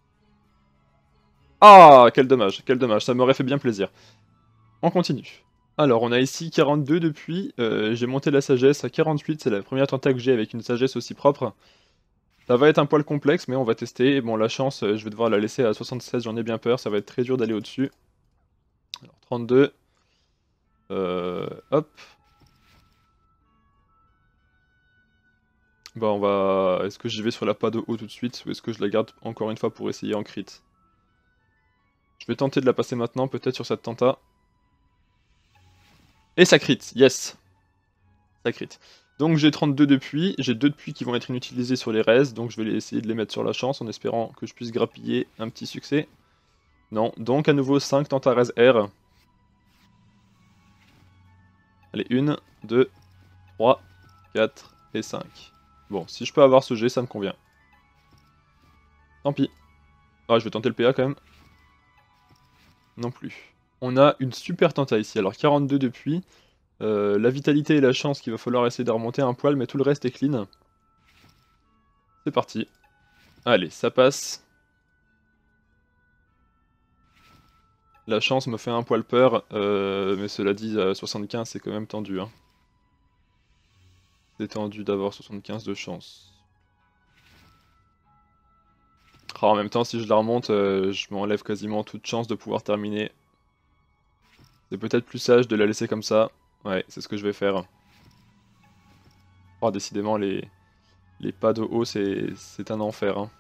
Ah, quel dommage, quel dommage, ça m'aurait fait bien plaisir. On continue. Alors, on a ici quarante-deux depuis, euh, j'ai monté la sagesse à quarante-huit, c'est la première tenta que j'ai avec une sagesse aussi propre. Ça va être un poil complexe, mais on va tester. Bon, la chance, euh, je vais devoir la laisser à soixante-seize, j'en ai bien peur, ça va être très dur d'aller au-dessus. Alors, trente-deux. Euh, hop. Bah, on va... Est-ce que j'y vais sur la pas de haut tout de suite, ou est-ce que je la garde encore une fois pour essayer en crit? Je vais tenter de la passer maintenant, peut-être sur cette tenta. Et ça crit, yes! Ça crit. Donc j'ai trente-deux de puits, j'ai deux de puits qui vont être inutilisés sur les res, donc je vais essayer de les mettre sur la chance en espérant que je puisse grappiller un petit succès. Non, donc à nouveau cinq tenta res R. Allez, un, deux, trois, quatre et cinq. Bon, si je peux avoir ce G, ça me convient. Tant pis. Ah, je vais tenter le P A quand même. Non plus. On a une super tenta ici, alors quarante-deux de puits. Euh, la vitalité et la chance qu'il va falloir essayer de remonter un poil, mais tout le reste est clean. C'est parti. Allez, ça passe. La chance me fait un poil peur, euh, mais cela dit, à soixante-quinze, c'est quand même tendu. Hein. C'est tendu d'avoir soixante-quinze de chance. Ah, en même temps, si je la remonte, euh, je m'enlève quasiment toute chance de pouvoir terminer. C'est peut-être plus sage de la laisser comme ça. Ouais, c'est ce que je vais faire. Oh, décidément, les, les pas de haut, c'est un enfer. Hein.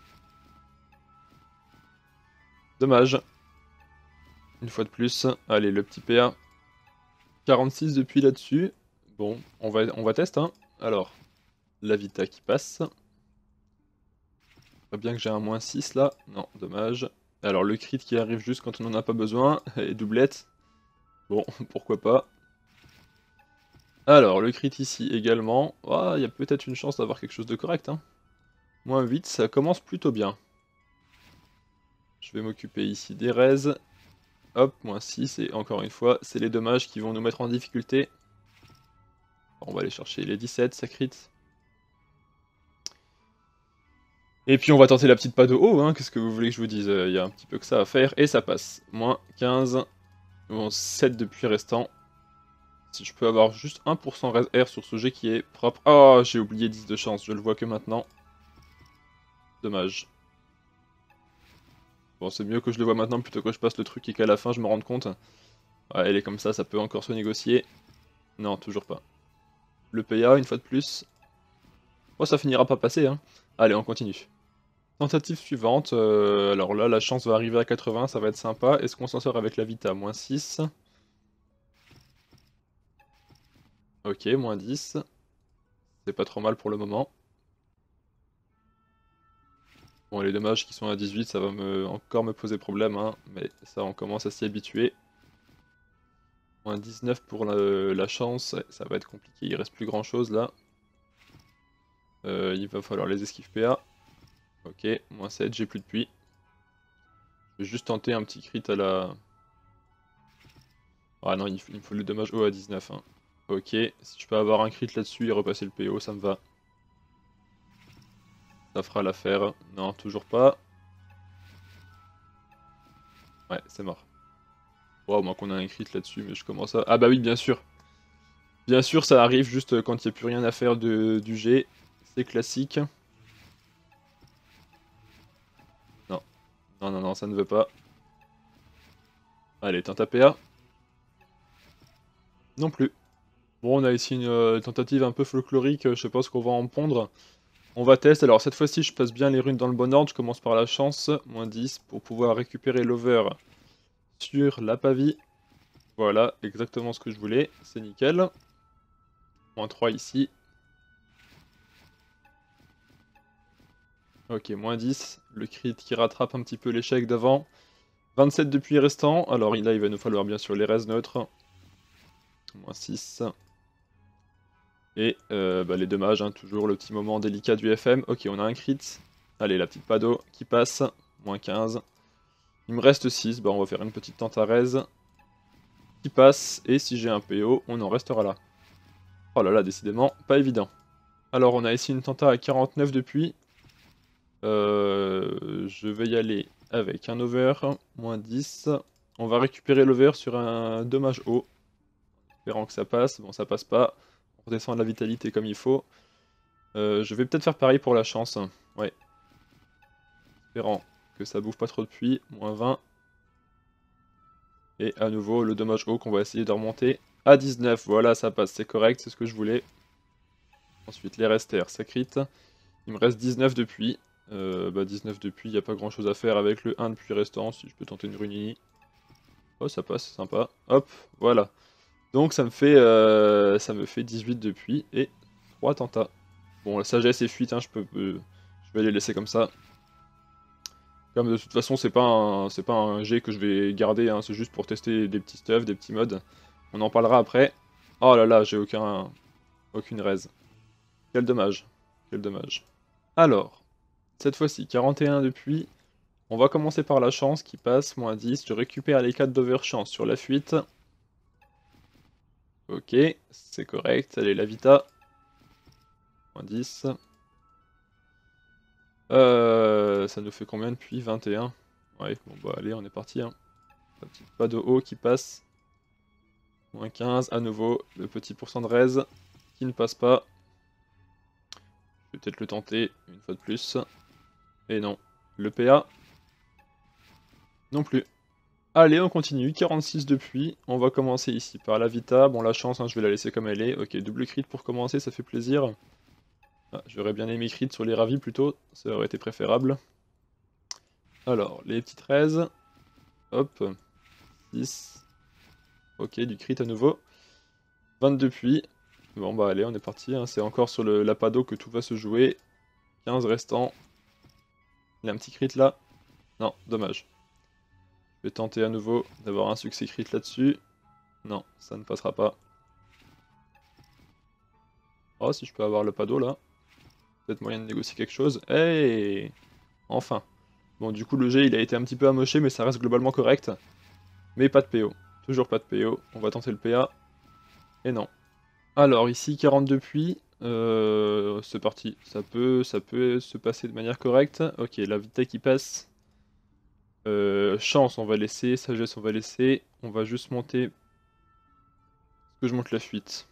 Dommage. Une fois de plus. Allez, le petit P A. quarante-six depuis là-dessus. Bon, on va, on va tester. Hein. Alors, la Vita qui passe. Pas bien que j'ai un moins six là. Non, dommage. Alors, le crit qui arrive juste quand on n'en a pas besoin. Et doublette. Bon, pourquoi pas. Alors, le crit ici également. Ah, il y a peut-être une chance d'avoir quelque chose de correct. Hein. Moins huit, ça commence plutôt bien. Je vais m'occuper ici des raises. Hop, moins six, et encore une fois, c'est les dommages qui vont nous mettre en difficulté. On va aller chercher les dix-sept, ça crit. Et puis on va tenter la petite pas de haut, hein. Qu'est-ce que vous voulez que je vous dise? Il y a un petit peu que ça à faire, et ça passe. Moins quinze, bon, sept depuis restant. Si je peux avoir juste un pour cent res R sur ce jet qui est propre. Oh, j'ai oublié dix de chance, je le vois que maintenant. Dommage. Bon, c'est mieux que je le vois maintenant plutôt que je passe le truc et qu'à la fin je me rende compte. Ouais, elle est comme ça, ça peut encore se négocier. Non, toujours pas. Le P A, une fois de plus. Oh, ça finira pas passer, hein. Allez, on continue. Tentative suivante. Euh, alors là, la chance va arriver à quatre-vingts, ça va être sympa. Est-ce qu'on s'en sort avec la Vita? Moins six. Ok, moins dix. C'est pas trop mal pour le moment. Bon, les dommages qui sont à dix-huit, ça va me, encore me poser problème, hein, mais ça, on commence à s'y habituer. Moins dix-neuf pour la, la chance, ça va être compliqué, il reste plus grand chose là. Euh, il va falloir les esquives P A. Ok, moins sept, j'ai plus de puits. Je vais juste tenter un petit crit à la... Ah non, il, il me faut le dommage haut à dix-neuf. Hein. Ok, si je peux avoir un crit là-dessus et repasser le P O, ça me va. Ça fera l'affaire. Non, toujours pas. Ouais, c'est mort. Wow, au moins qu'on a un crit là-dessus, mais je commence à... Ah bah oui, bien sûr. Bien sûr, ça arrive juste quand il n'y a plus rien à faire de, du G. C'est classique. Non. Non, non, non, ça ne veut pas. Allez, tenta P A. Non plus. Bon, on a ici une euh, tentative un peu folklorique, je sais pas ce qu'on va en pondre. On va tester, alors cette fois-ci je passe bien les runes dans le bon ordre, je commence par la chance, moins dix, pour pouvoir récupérer l'over sur la pavie. Voilà, exactement ce que je voulais, c'est nickel. Moins trois ici. Ok, moins dix, le crit qui rattrape un petit peu l'échec d'avant. vingt-sept depuis restant, alors là il va nous falloir bien sûr les res neutres. Moins six. Et euh, bah, les dommages, hein, toujours le petit moment délicat du F M. Ok, on a un crit. Allez, la petite pado qui passe. Moins quinze. Il me reste six. Bah, on va faire une petite tentarèse qui passe. Et si j'ai un P O, on en restera là. Oh là là, décidément, pas évident. Alors, on a ici une tenta à quarante-neuf depuis. Euh, je vais y aller avec un over. Moins dix. On va récupérer l'over sur un dommage haut. Espérant que ça passe. Bon, ça passe pas. On redescend la vitalité comme il faut. Euh, je vais peut-être faire pareil pour la chance. Ouais. Espérant que ça bouffe pas trop de puits. moins vingt. Et à nouveau, le dommage haut qu'on va essayer de remonter à dix-neuf. Voilà, ça passe, c'est correct, c'est ce que je voulais. Ensuite, les resters, ça crit. Il me reste dix-neuf de puits. Euh, bah dix-neuf de puits, il n'y a pas grand chose à faire avec le un de puits restant. Si je peux tenter une runini. Oh, ça passe, sympa. Hop, voilà. Donc ça me fait, euh, ça me fait dix-huit de puits et trois tentats. Bon, la sagesse et fuite, hein, je, peux, euh, je vais les laisser comme ça. Comme de toute façon, c'est pas un, c'est pas un G que je vais garder, hein, c'est juste pour tester des petits stuff, des petits mods. On en parlera après. Oh là là, j'ai aucun, aucune raise. Quel dommage, quel dommage. Alors, cette fois-ci, quarante et un depuis. On va commencer par la chance qui passe, moins dix. Je récupère les quatre d'overchance sur la fuite. Ok, c'est correct. Allez, la vita. moins dix. Euh, ça nous fait combien depuis vingt et un. Ouais, bon bah allez, on est parti. Hein. La petite pas de haut qui passe. moins quinze, à nouveau, le petit pourcent de raise qui ne passe pas. Je vais peut-être le tenter une fois de plus. Et non, le P A non plus. Allez, on continue, quarante-six depuis. On va commencer ici par la Vita. Bon, la chance, hein, je vais la laisser comme elle est. Ok, double crit pour commencer, ça fait plaisir. Ah, j'aurais bien aimé crit sur les ravis plutôt, ça aurait été préférable. Alors, les petits treize. Hop, six. Ok, du crit à nouveau. vingt-deux puis. Bon bah allez, on est parti, hein. C'est encore sur le, la pado que tout va se jouer. quinze restants. Il y a un petit crit là. Non, dommage. Je vais tenter à nouveau d'avoir un succès crit là-dessus. Non, ça ne passera pas. Oh, si je peux avoir le pado là. Peut-être moyen de négocier quelque chose. Hey, enfin. Bon, du coup, le G il a été un petit peu amoché, mais ça reste globalement correct. Mais pas de P O. Toujours pas de P O. On va tenter le P A. Et non. Alors, ici, quarante-deux puits. Euh, c'est parti. Ça peut, ça peut se passer de manière correcte. Ok, la vitesse qui passe. Euh, chance, on va laisser. Sagesse, on va laisser. On va juste monter. Est-ce que je monte la fuite?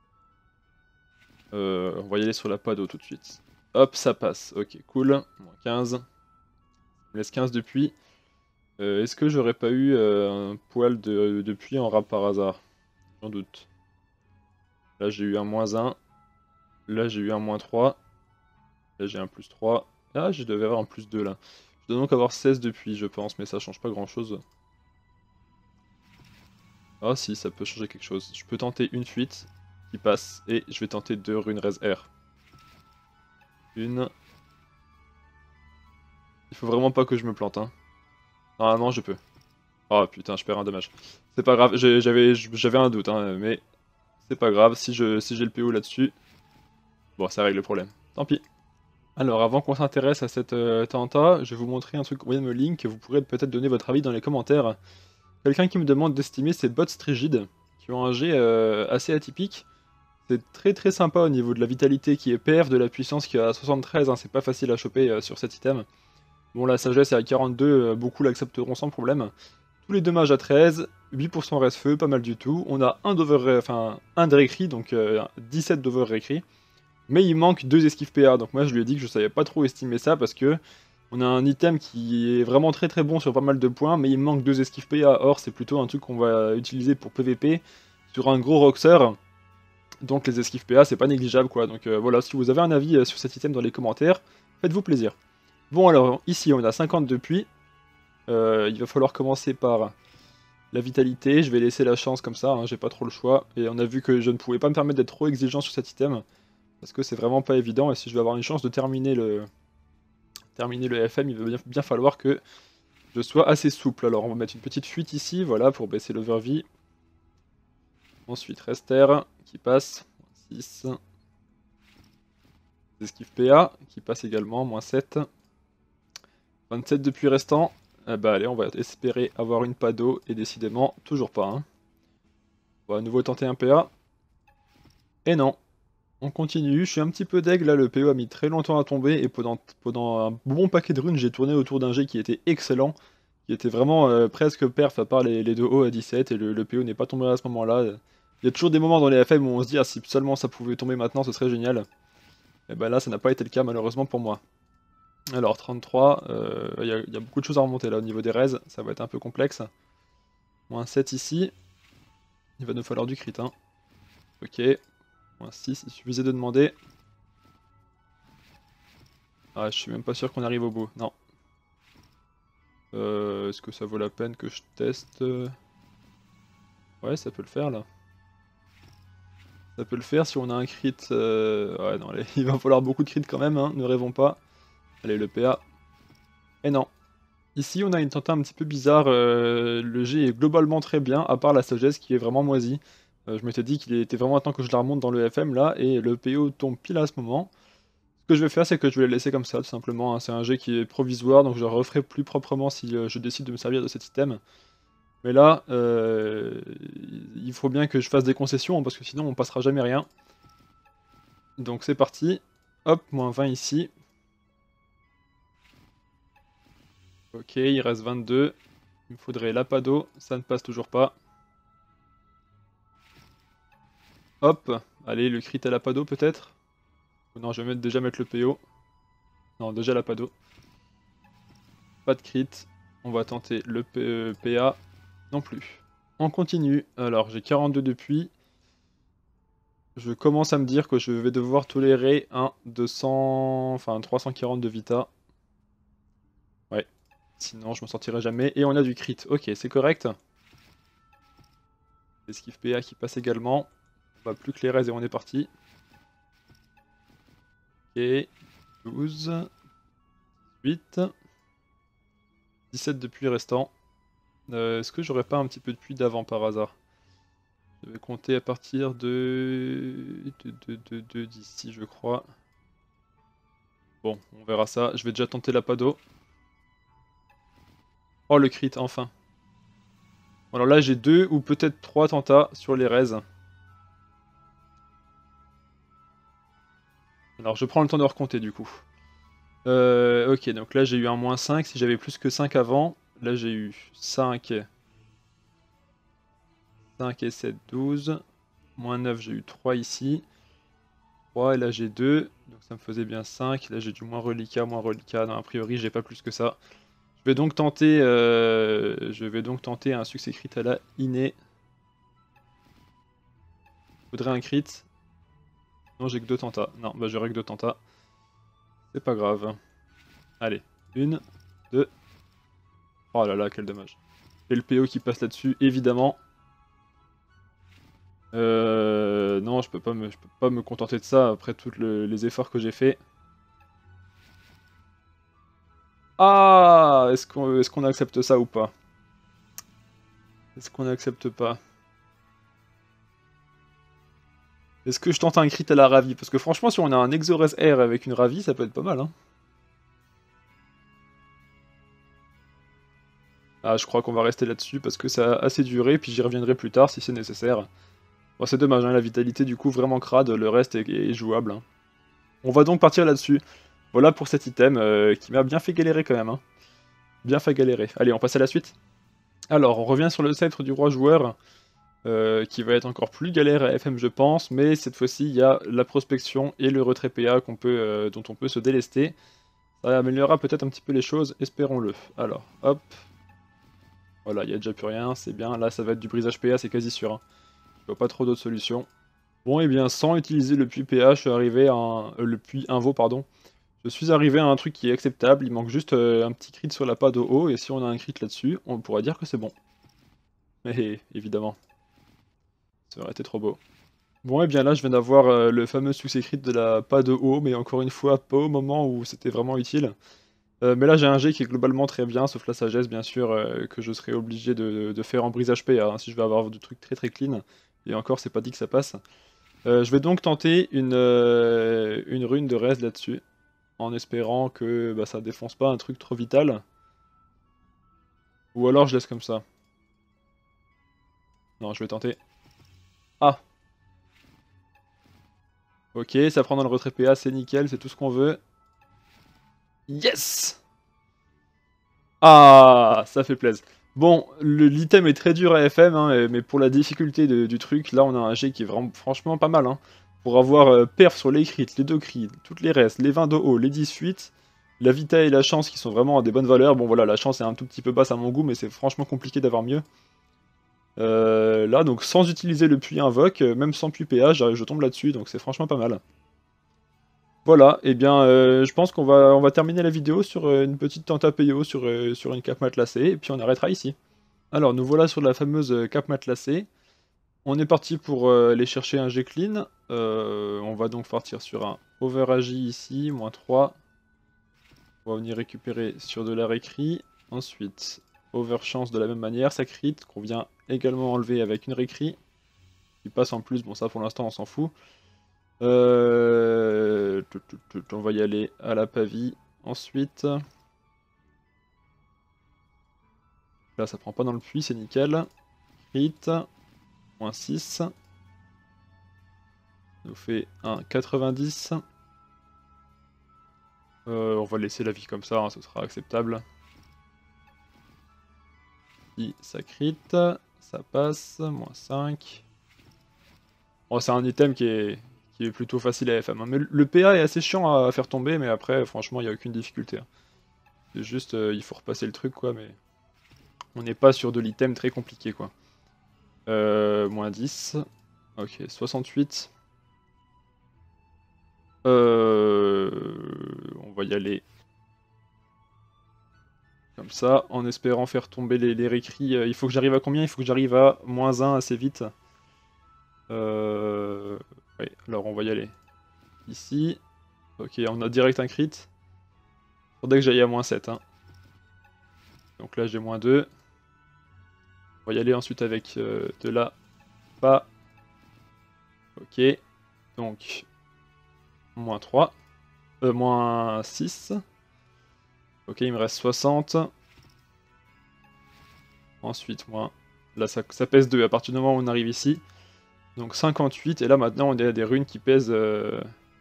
euh, On va y aller sur la pado tout de suite. Hop, ça passe. Ok, cool. Moins quinze. Ça me laisse quinze de puits. Euh, Est-ce que j'aurais pas eu euh, un poil de, de puits en rap par hasard? J'en doute. Là, j'ai eu un moins un. Là, j'ai eu un moins trois. Là, j'ai un plus trois. Ah, je devais avoir un plus deux là. Je dois donc avoir seize depuis, je pense, mais ça change pas grand chose. Ah si, ça peut changer quelque chose. Je peux tenter une fuite qui passe, et je vais tenter deux runes res R. Une. Il faut vraiment pas que je me plante, hein. Normalement, je peux. Oh putain, je perds un dommage. C'est pas grave, j'avais j'avais un doute, hein, mais c'est pas grave. Si je si j'ai le P O là-dessus, bon, ça règle le problème. Tant pis. Alors, avant qu'on s'intéresse à cette euh, tenta, je vais vous montrer un truc One Link que vous pourrez peut-être donner votre avis dans les commentaires. Quelqu'un qui me demande d'estimer ces bots Strigides, qui ont un G euh, assez atypique. C'est très très sympa au niveau de la vitalité qui est P F, de la puissance qui est à soixante-treize, hein, c'est pas facile à choper euh, sur cet item. Bon, la sagesse est à quarante-deux, euh, beaucoup l'accepteront sans problème. Tous les dommages à treize, huit pour cent reste feu, pas mal du tout. On a un d'over, enfin un de récrit, donc euh, dix-sept d'over récrit. Mais il manque deux esquives P A, donc moi je lui ai dit que je savais pas trop estimer ça parce que on a un item qui est vraiment très très bon sur pas mal de points, mais il manque deux esquives P A. Or, c'est plutôt un truc qu'on va utiliser pour P V P sur un gros Roxer. Donc les esquives P A, c'est pas négligeable quoi. Donc euh, voilà, si vous avez un avis euh, sur cet item dans les commentaires, faites-vous plaisir. Bon alors, ici on a cinquante depuis. Euh, il va falloir commencer par la vitalité. Je vais laisser la chance comme ça, hein, j'ai pas trop le choix. Et on a vu que je ne pouvais pas me permettre d'être trop exigeant sur cet item. Parce que c'est vraiment pas évident, et si je veux avoir une chance de terminer le, terminer le F M, il va bien, bien falloir que je sois assez souple. Alors on va mettre une petite fuite ici, voilà, pour baisser l'overvie. Ensuite, Rester, qui passe, moins six. Esquive P A, qui passe également, moins sept. vingt-sept depuis restant. Eh bah allez, on va espérer avoir une pado, et décidément, toujours pas. Hein. On va à nouveau tenter un P A. Et non. On continue, je suis un petit peu deg, là le P O a mis très longtemps à tomber, et pendant, pendant un bon paquet de runes, j'ai tourné autour d'un G qui était excellent, qui était vraiment euh, presque perf, à part les, les deux hauts à dix-sept, et le, le P O n'est pas tombé à ce moment-là. Il y a toujours des moments dans les F M où on se dit, ah, si seulement ça pouvait tomber maintenant, ce serait génial. Et bah là, ça n'a pas été le cas, malheureusement pour moi. Alors, trente-trois, il euh, y, y a beaucoup de choses à remonter là au niveau des raises, ça va être un peu complexe. Moins sept ici. Il va nous falloir du crit, hein. Ok. Moins six, il suffisait de demander. Ah, je suis même pas sûr qu'on arrive au bout, non. Euh, Est-ce que ça vaut la peine que je teste? Ouais, ça peut le faire là. Ça peut le faire si on a un crit. Euh... Ouais, non, allez, il va falloir beaucoup de crit quand même, hein, ne rêvons pas. Allez, le P A. Et non. Ici, on a une tenta un petit peu bizarre. Euh, le G est globalement très bien, à part la sagesse qui est vraiment moisie. Euh, je m'étais dit qu'il était vraiment temps que je la remonte dans le F M là, et le P O tombe pile à ce moment. Ce que je vais faire, c'est que je vais le laisser comme ça, tout simplement, hein. C'est un G qui est provisoire, donc je le referai plus proprement si euh, je décide de me servir de cet item. Mais là, euh, il faut bien que je fasse des concessions, hein, parce que sinon on passera jamais rien. Donc c'est parti. Hop, moins vingt ici. Ok, il reste vingt-deux. Il me faudrait l'apado, ça ne passe toujours pas. Hop, allez, le crit à l'apado peut-être. Non, je vais mettre, déjà mettre le P O. Non, déjà l'apado. Pas de crit. On va tenter le P euh, P A. Non plus. On continue. Alors, j'ai quarante-deux depuis. Je commence à me dire que je vais devoir tolérer un deux cents... Enfin, trois cent quarante de vita. Ouais. Sinon, je m'en sortirai jamais. Et on a du crit. Ok, c'est correct. Esquive P A qui passe également. On va plus que les raises et on est parti. Ok. douze. dix-huit. dix-sept de pluie restant. Euh, Est-ce que j'aurais pas un petit peu de pluie d'avant par hasard? Je vais compter à partir de... de, de, de, de d'ici, je crois. Bon, on verra ça. Je vais déjà tenter la pado. Oh, le crit, enfin. Alors là, j'ai deux ou peut-être trois tentats sur les raises. Alors, je prends le temps de recompter, du coup. Euh, ok, donc là, j'ai eu un moins cinq. Si j'avais plus que cinq avant, là, j'ai eu cinq. cinq et sept, douze. Moins neuf, j'ai eu trois ici. trois, et là, j'ai deux. Donc ça me faisait bien cinq. Là, j'ai du moins reliquat, moins reliquat. Non, a priori, j'ai pas plus que ça. Je vais donc tenter, euh, je vais donc tenter un succès crit à la inné. Faudrait un crit. Non, j'ai que deux tentats. Non, bah j'aurai que deux tentats. C'est pas grave. Allez, une, deux. Oh là là, quel dommage. Et le P O qui passe là-dessus, évidemment. Euh, non, je peux pas me, je peux pas me contenter de ça après tous le, les efforts que j'ai fait. Ah, est-ce qu'on, est-ce qu'on accepte ça ou pas? Est-ce qu'on n'accepte pas? Est-ce que je tente un crit à la ravie? Parce que franchement, si on a un Exores R avec une ravie, ça peut être pas mal, hein. Ah, je crois qu'on va rester là-dessus parce que ça a assez duré, puis j'y reviendrai plus tard si c'est nécessaire. Bon, c'est dommage, hein, la vitalité du coup vraiment crade, le reste est, est jouable, hein. On va donc partir là-dessus. Voilà pour cet item euh, qui m'a bien fait galérer quand même, hein. Bien fait galérer. Allez, on passe à la suite. Alors, on revient sur le sceptre du roi joueur, euh, qui va être encore plus galère à F M je pense, mais cette fois-ci il y a la prospection et le retrait P A qu'on peut, euh, dont on peut se délester. Ça améliorera peut-être un petit peu les choses, espérons-le. Alors, hop. Voilà, il n'y a déjà plus rien, c'est bien. Là, ça va être du brisage P A, c'est quasi sûr, hein. Je vois pas trop d'autres solutions. Bon, et bien, sans utiliser le puits P A, je suis arrivé à un... euh, le puits Invo, pardon. Je suis arrivé à un truc qui est acceptable, il manque juste euh, un petit crit sur la pad au haut, et si on a un crit là-dessus, on pourrait dire que c'est bon. Mais évidemment, ça aurait été trop beau. Bon, et bien là, je viens d'avoir euh, le fameux succès crit de la pad au haut, mais encore une fois, pas au moment où c'était vraiment utile. Euh, mais là, j'ai un G qui est globalement très bien, sauf la sagesse, bien sûr, euh, que je serai obligé de, de faire en brisage P A, hein, si je veux avoir des trucs très très clean. Et encore, c'est pas dit que ça passe. Euh, je vais donc tenter une, euh, une rune de res là-dessus, en espérant que bah, ça défonce pas un truc trop vital. Ou alors je laisse comme ça. Non, je vais tenter. Ah! Ok, ça prend dans le retrait P A, c'est nickel, c'est tout ce qu'on veut. Yes! Ah! Ça fait plaisir. Bon, le- l'item est très dur à F M, hein, mais pour la difficulté de- du truc, là on a un G qui est vraiment franchement pas mal. Hein. Pour avoir euh, perf sur les crits, les deux crits, toutes les restes, les vingt de haut, les dix-huit, la vita et la chance qui sont vraiment à des bonnes valeurs. Bon voilà, la chance est un tout petit peu basse à mon goût, mais c'est franchement compliqué d'avoir mieux. Euh, là, donc sans utiliser le puits invoque, euh, même sans puits P A, je tombe là-dessus, donc c'est franchement pas mal. Voilà, et bien euh, je pense qu'on va, on va terminer la vidéo sur euh, une petite tenta P O sur, euh, sur une cape matelassée, et puis on arrêtera ici. Alors nous voilà sur la fameuse euh, cape matelassée. On est parti pour euh, aller chercher un G-Clean. Euh, on va donc partir sur un Over A J ici, moins trois. On va venir récupérer sur de l'air écrit. Ensuite, Over Chance de la même manière, ça crit, qu'on vient également enlever avec une récrit. Qui passe en plus, bon ça pour l'instant on s'en fout. Euh... On va y aller à la pavie. Ensuite... Là ça prend pas dans le puits, c'est nickel. Crit, moins six. Ça nous fait un quatre-vingt-dix. Euh, on va laisser la vie comme ça, hein, ce sera acceptable. Si ça crit, ça passe, moins cinq. Bon, c'est un item qui est, qui est plutôt facile à F M. Hein. Mais le P A est assez chiant à faire tomber, mais après, franchement, il n'y a aucune difficulté. Hein. C'est juste, euh, il faut repasser le truc, quoi, mais... On n'est pas sur de l'item très compliqué, quoi. Euh, moins dix. Ok, soixante-huit. Euh... On va y aller comme ça, en espérant faire tomber les, les récrits. Il faut que j'arrive à combien? Il faut que j'arrive à moins un assez vite. Euh... Oui, alors on va y aller. Ici. Ok, on a direct un crit. Faudrait que j'aille à moins sept. Hein. Donc là j'ai moins deux. On va y aller ensuite avec euh, de la pas. Ok. Donc moins trois. Euh, moins six. Ok, il me reste soixante. Ensuite, moins... Là, ça, ça pèse deux à partir du moment où on arrive ici. Donc cinquante-huit. Et là, maintenant, on est à des runes qui pèsent... Euh...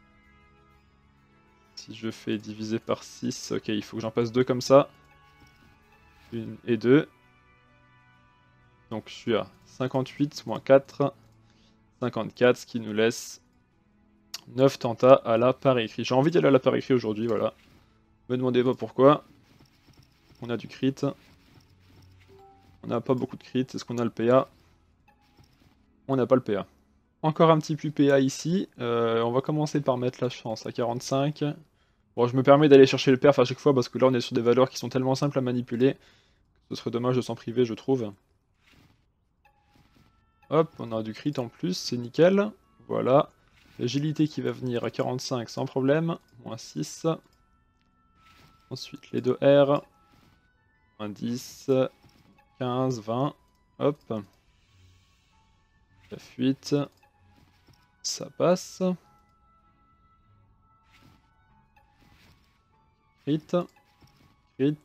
Si je fais diviser par six... Ok, il faut que j'en passe deux comme ça. Une et deux. Donc je suis à cinquante-huit, moins quatre. cinquante-quatre, ce qui nous laisse neuf tentats à la par écrit. J'ai envie d'aller à la par écrit aujourd'hui, voilà. Me demandez pas pourquoi. On a du crit. On n'a pas beaucoup de crit. Est-ce qu'on a le P A? On n'a pas le P A. Encore un petit plus P A ici. Euh, on va commencer par mettre la chance à quarante-cinq. Bon, je me permets d'aller chercher le perf à chaque fois parce que là on est sur des valeurs qui sont tellement simples à manipuler. Ce serait dommage de s'en priver, je trouve. Hop, on a du crit en plus, c'est nickel. Voilà. L'agilité qui va venir à quarante-cinq sans problème. Moins six. Ensuite les deux R. Moins dix. quinze, vingt. Hop. La fuite. Ça passe. Crit. Crit.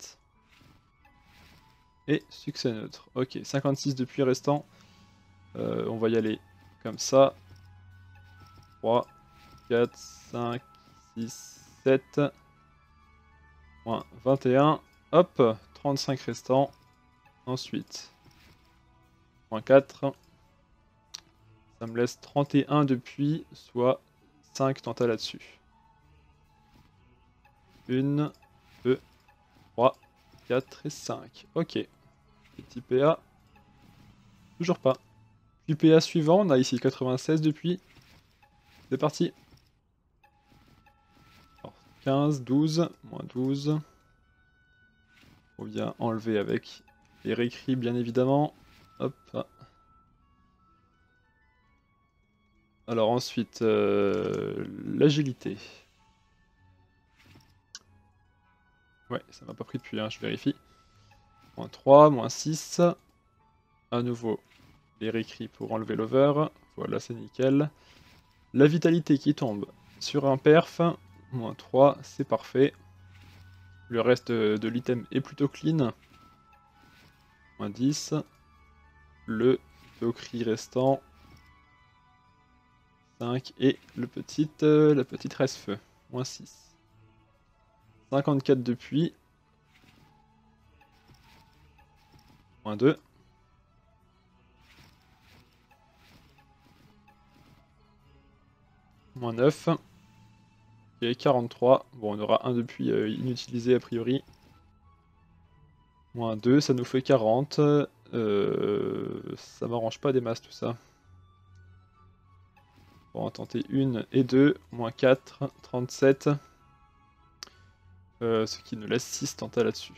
Et succès neutre. Ok, cinquante-six depuis restant. Euh, on va y aller comme ça. trois, quatre, cinq, six, sept. Moins vingt et un. Hop, trente-cinq restants. Ensuite, moins quatre. Ça me laisse trente et un depuis, soit cinq tentats là-dessus. un, deux, trois, quatre et cinq. Ok. Petit P A. Toujours pas. Puis P A suivant, on a ici quatre-vingt-seize depuis. C'est parti. Alors, quinze, douze, moins douze. On vient enlever avec les réécrits, bien évidemment. Hop. Alors ensuite, euh, l'agilité. Ouais, ça m'a pas pris depuis, hein, je vérifie. Moins trois, moins six. À nouveau, les réécrits pour enlever l'over. Voilà, c'est nickel. La vitalité qui tombe sur un perf. Moins trois, c'est parfait. Le reste de l'item est plutôt clean. Moins dix. Le Docri restant. cinq. Et le petit, euh, la petite reste-feu. Moins six. cinquante-quatre depuis. moins deux. moins neuf. Ok, quarante-trois. Bon, on aura un depuis euh, inutilisé a priori. moins deux, ça nous fait quarante. Euh, ça m'arrange pas des masses tout ça. On va tenter une et deux. moins quatre, trente-sept. Euh, ce qui nous laisse six tentats là-dessus.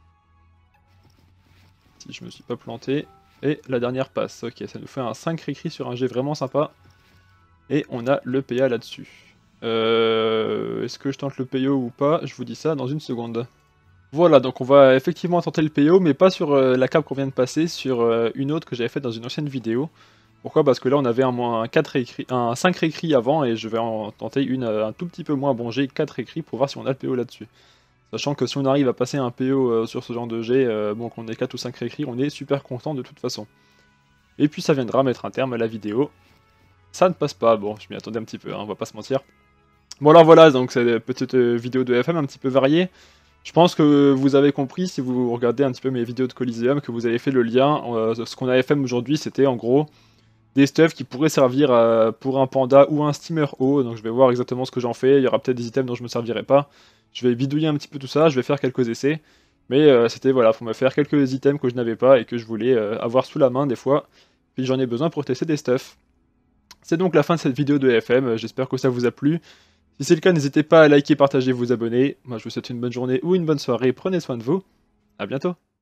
Si je me suis pas planté. Et la dernière passe. Ok, ça nous fait un cinq récrit sur un jet vraiment sympa. Et on a le P A là-dessus. Euh, Est-ce que je tente le P O ou pas? Je vous dis ça dans une seconde. Voilà, donc on va effectivement tenter le P O, mais pas sur euh, la carte qu'on vient de passer, sur euh, une autre que j'avais faite dans une ancienne vidéo. Pourquoi? Parce que là on avait un, moins quatre écrits, un cinq réécrits avant, et je vais en tenter une euh, un tout petit peu moins bon jet, quatre écrits, pour voir si on a le P O là-dessus. Sachant que si on arrive à passer un P O euh, sur ce genre de jet, euh, bon qu'on ait quatre ou cinq réécrits, on est super content de toute façon. Et puis ça viendra mettre un terme à la vidéo. Ça ne passe pas, bon je m'y attendais un petit peu, hein, on va pas se mentir. Bon alors voilà, donc c'est une petite euh, vidéo de F M un petit peu variée. Je pense que vous avez compris, si vous regardez un petit peu mes vidéos de Coliseum, que vous avez fait le lien. Euh, ce qu'on avait fait aujourd'hui, c'était en gros des stuffs qui pourraient servir euh, pour un panda ou un steamer haut. Donc je vais voir exactement ce que j'en fais. Il y aura peut-être des items dont je me servirai pas. Je vais bidouiller un petit peu tout ça, je vais faire quelques essais. Mais euh, c'était voilà, pour me faire quelques items que je n'avais pas et que je voulais euh, avoir sous la main des fois. Puis j'en ai besoin pour tester des stuffs. C'est donc la fin de cette vidéo de F M, j'espère que ça vous a plu. Si c'est le cas, n'hésitez pas à liker, partager, vous abonner. Moi je vous souhaite une bonne journée ou une bonne soirée, prenez soin de vous. A bientôt.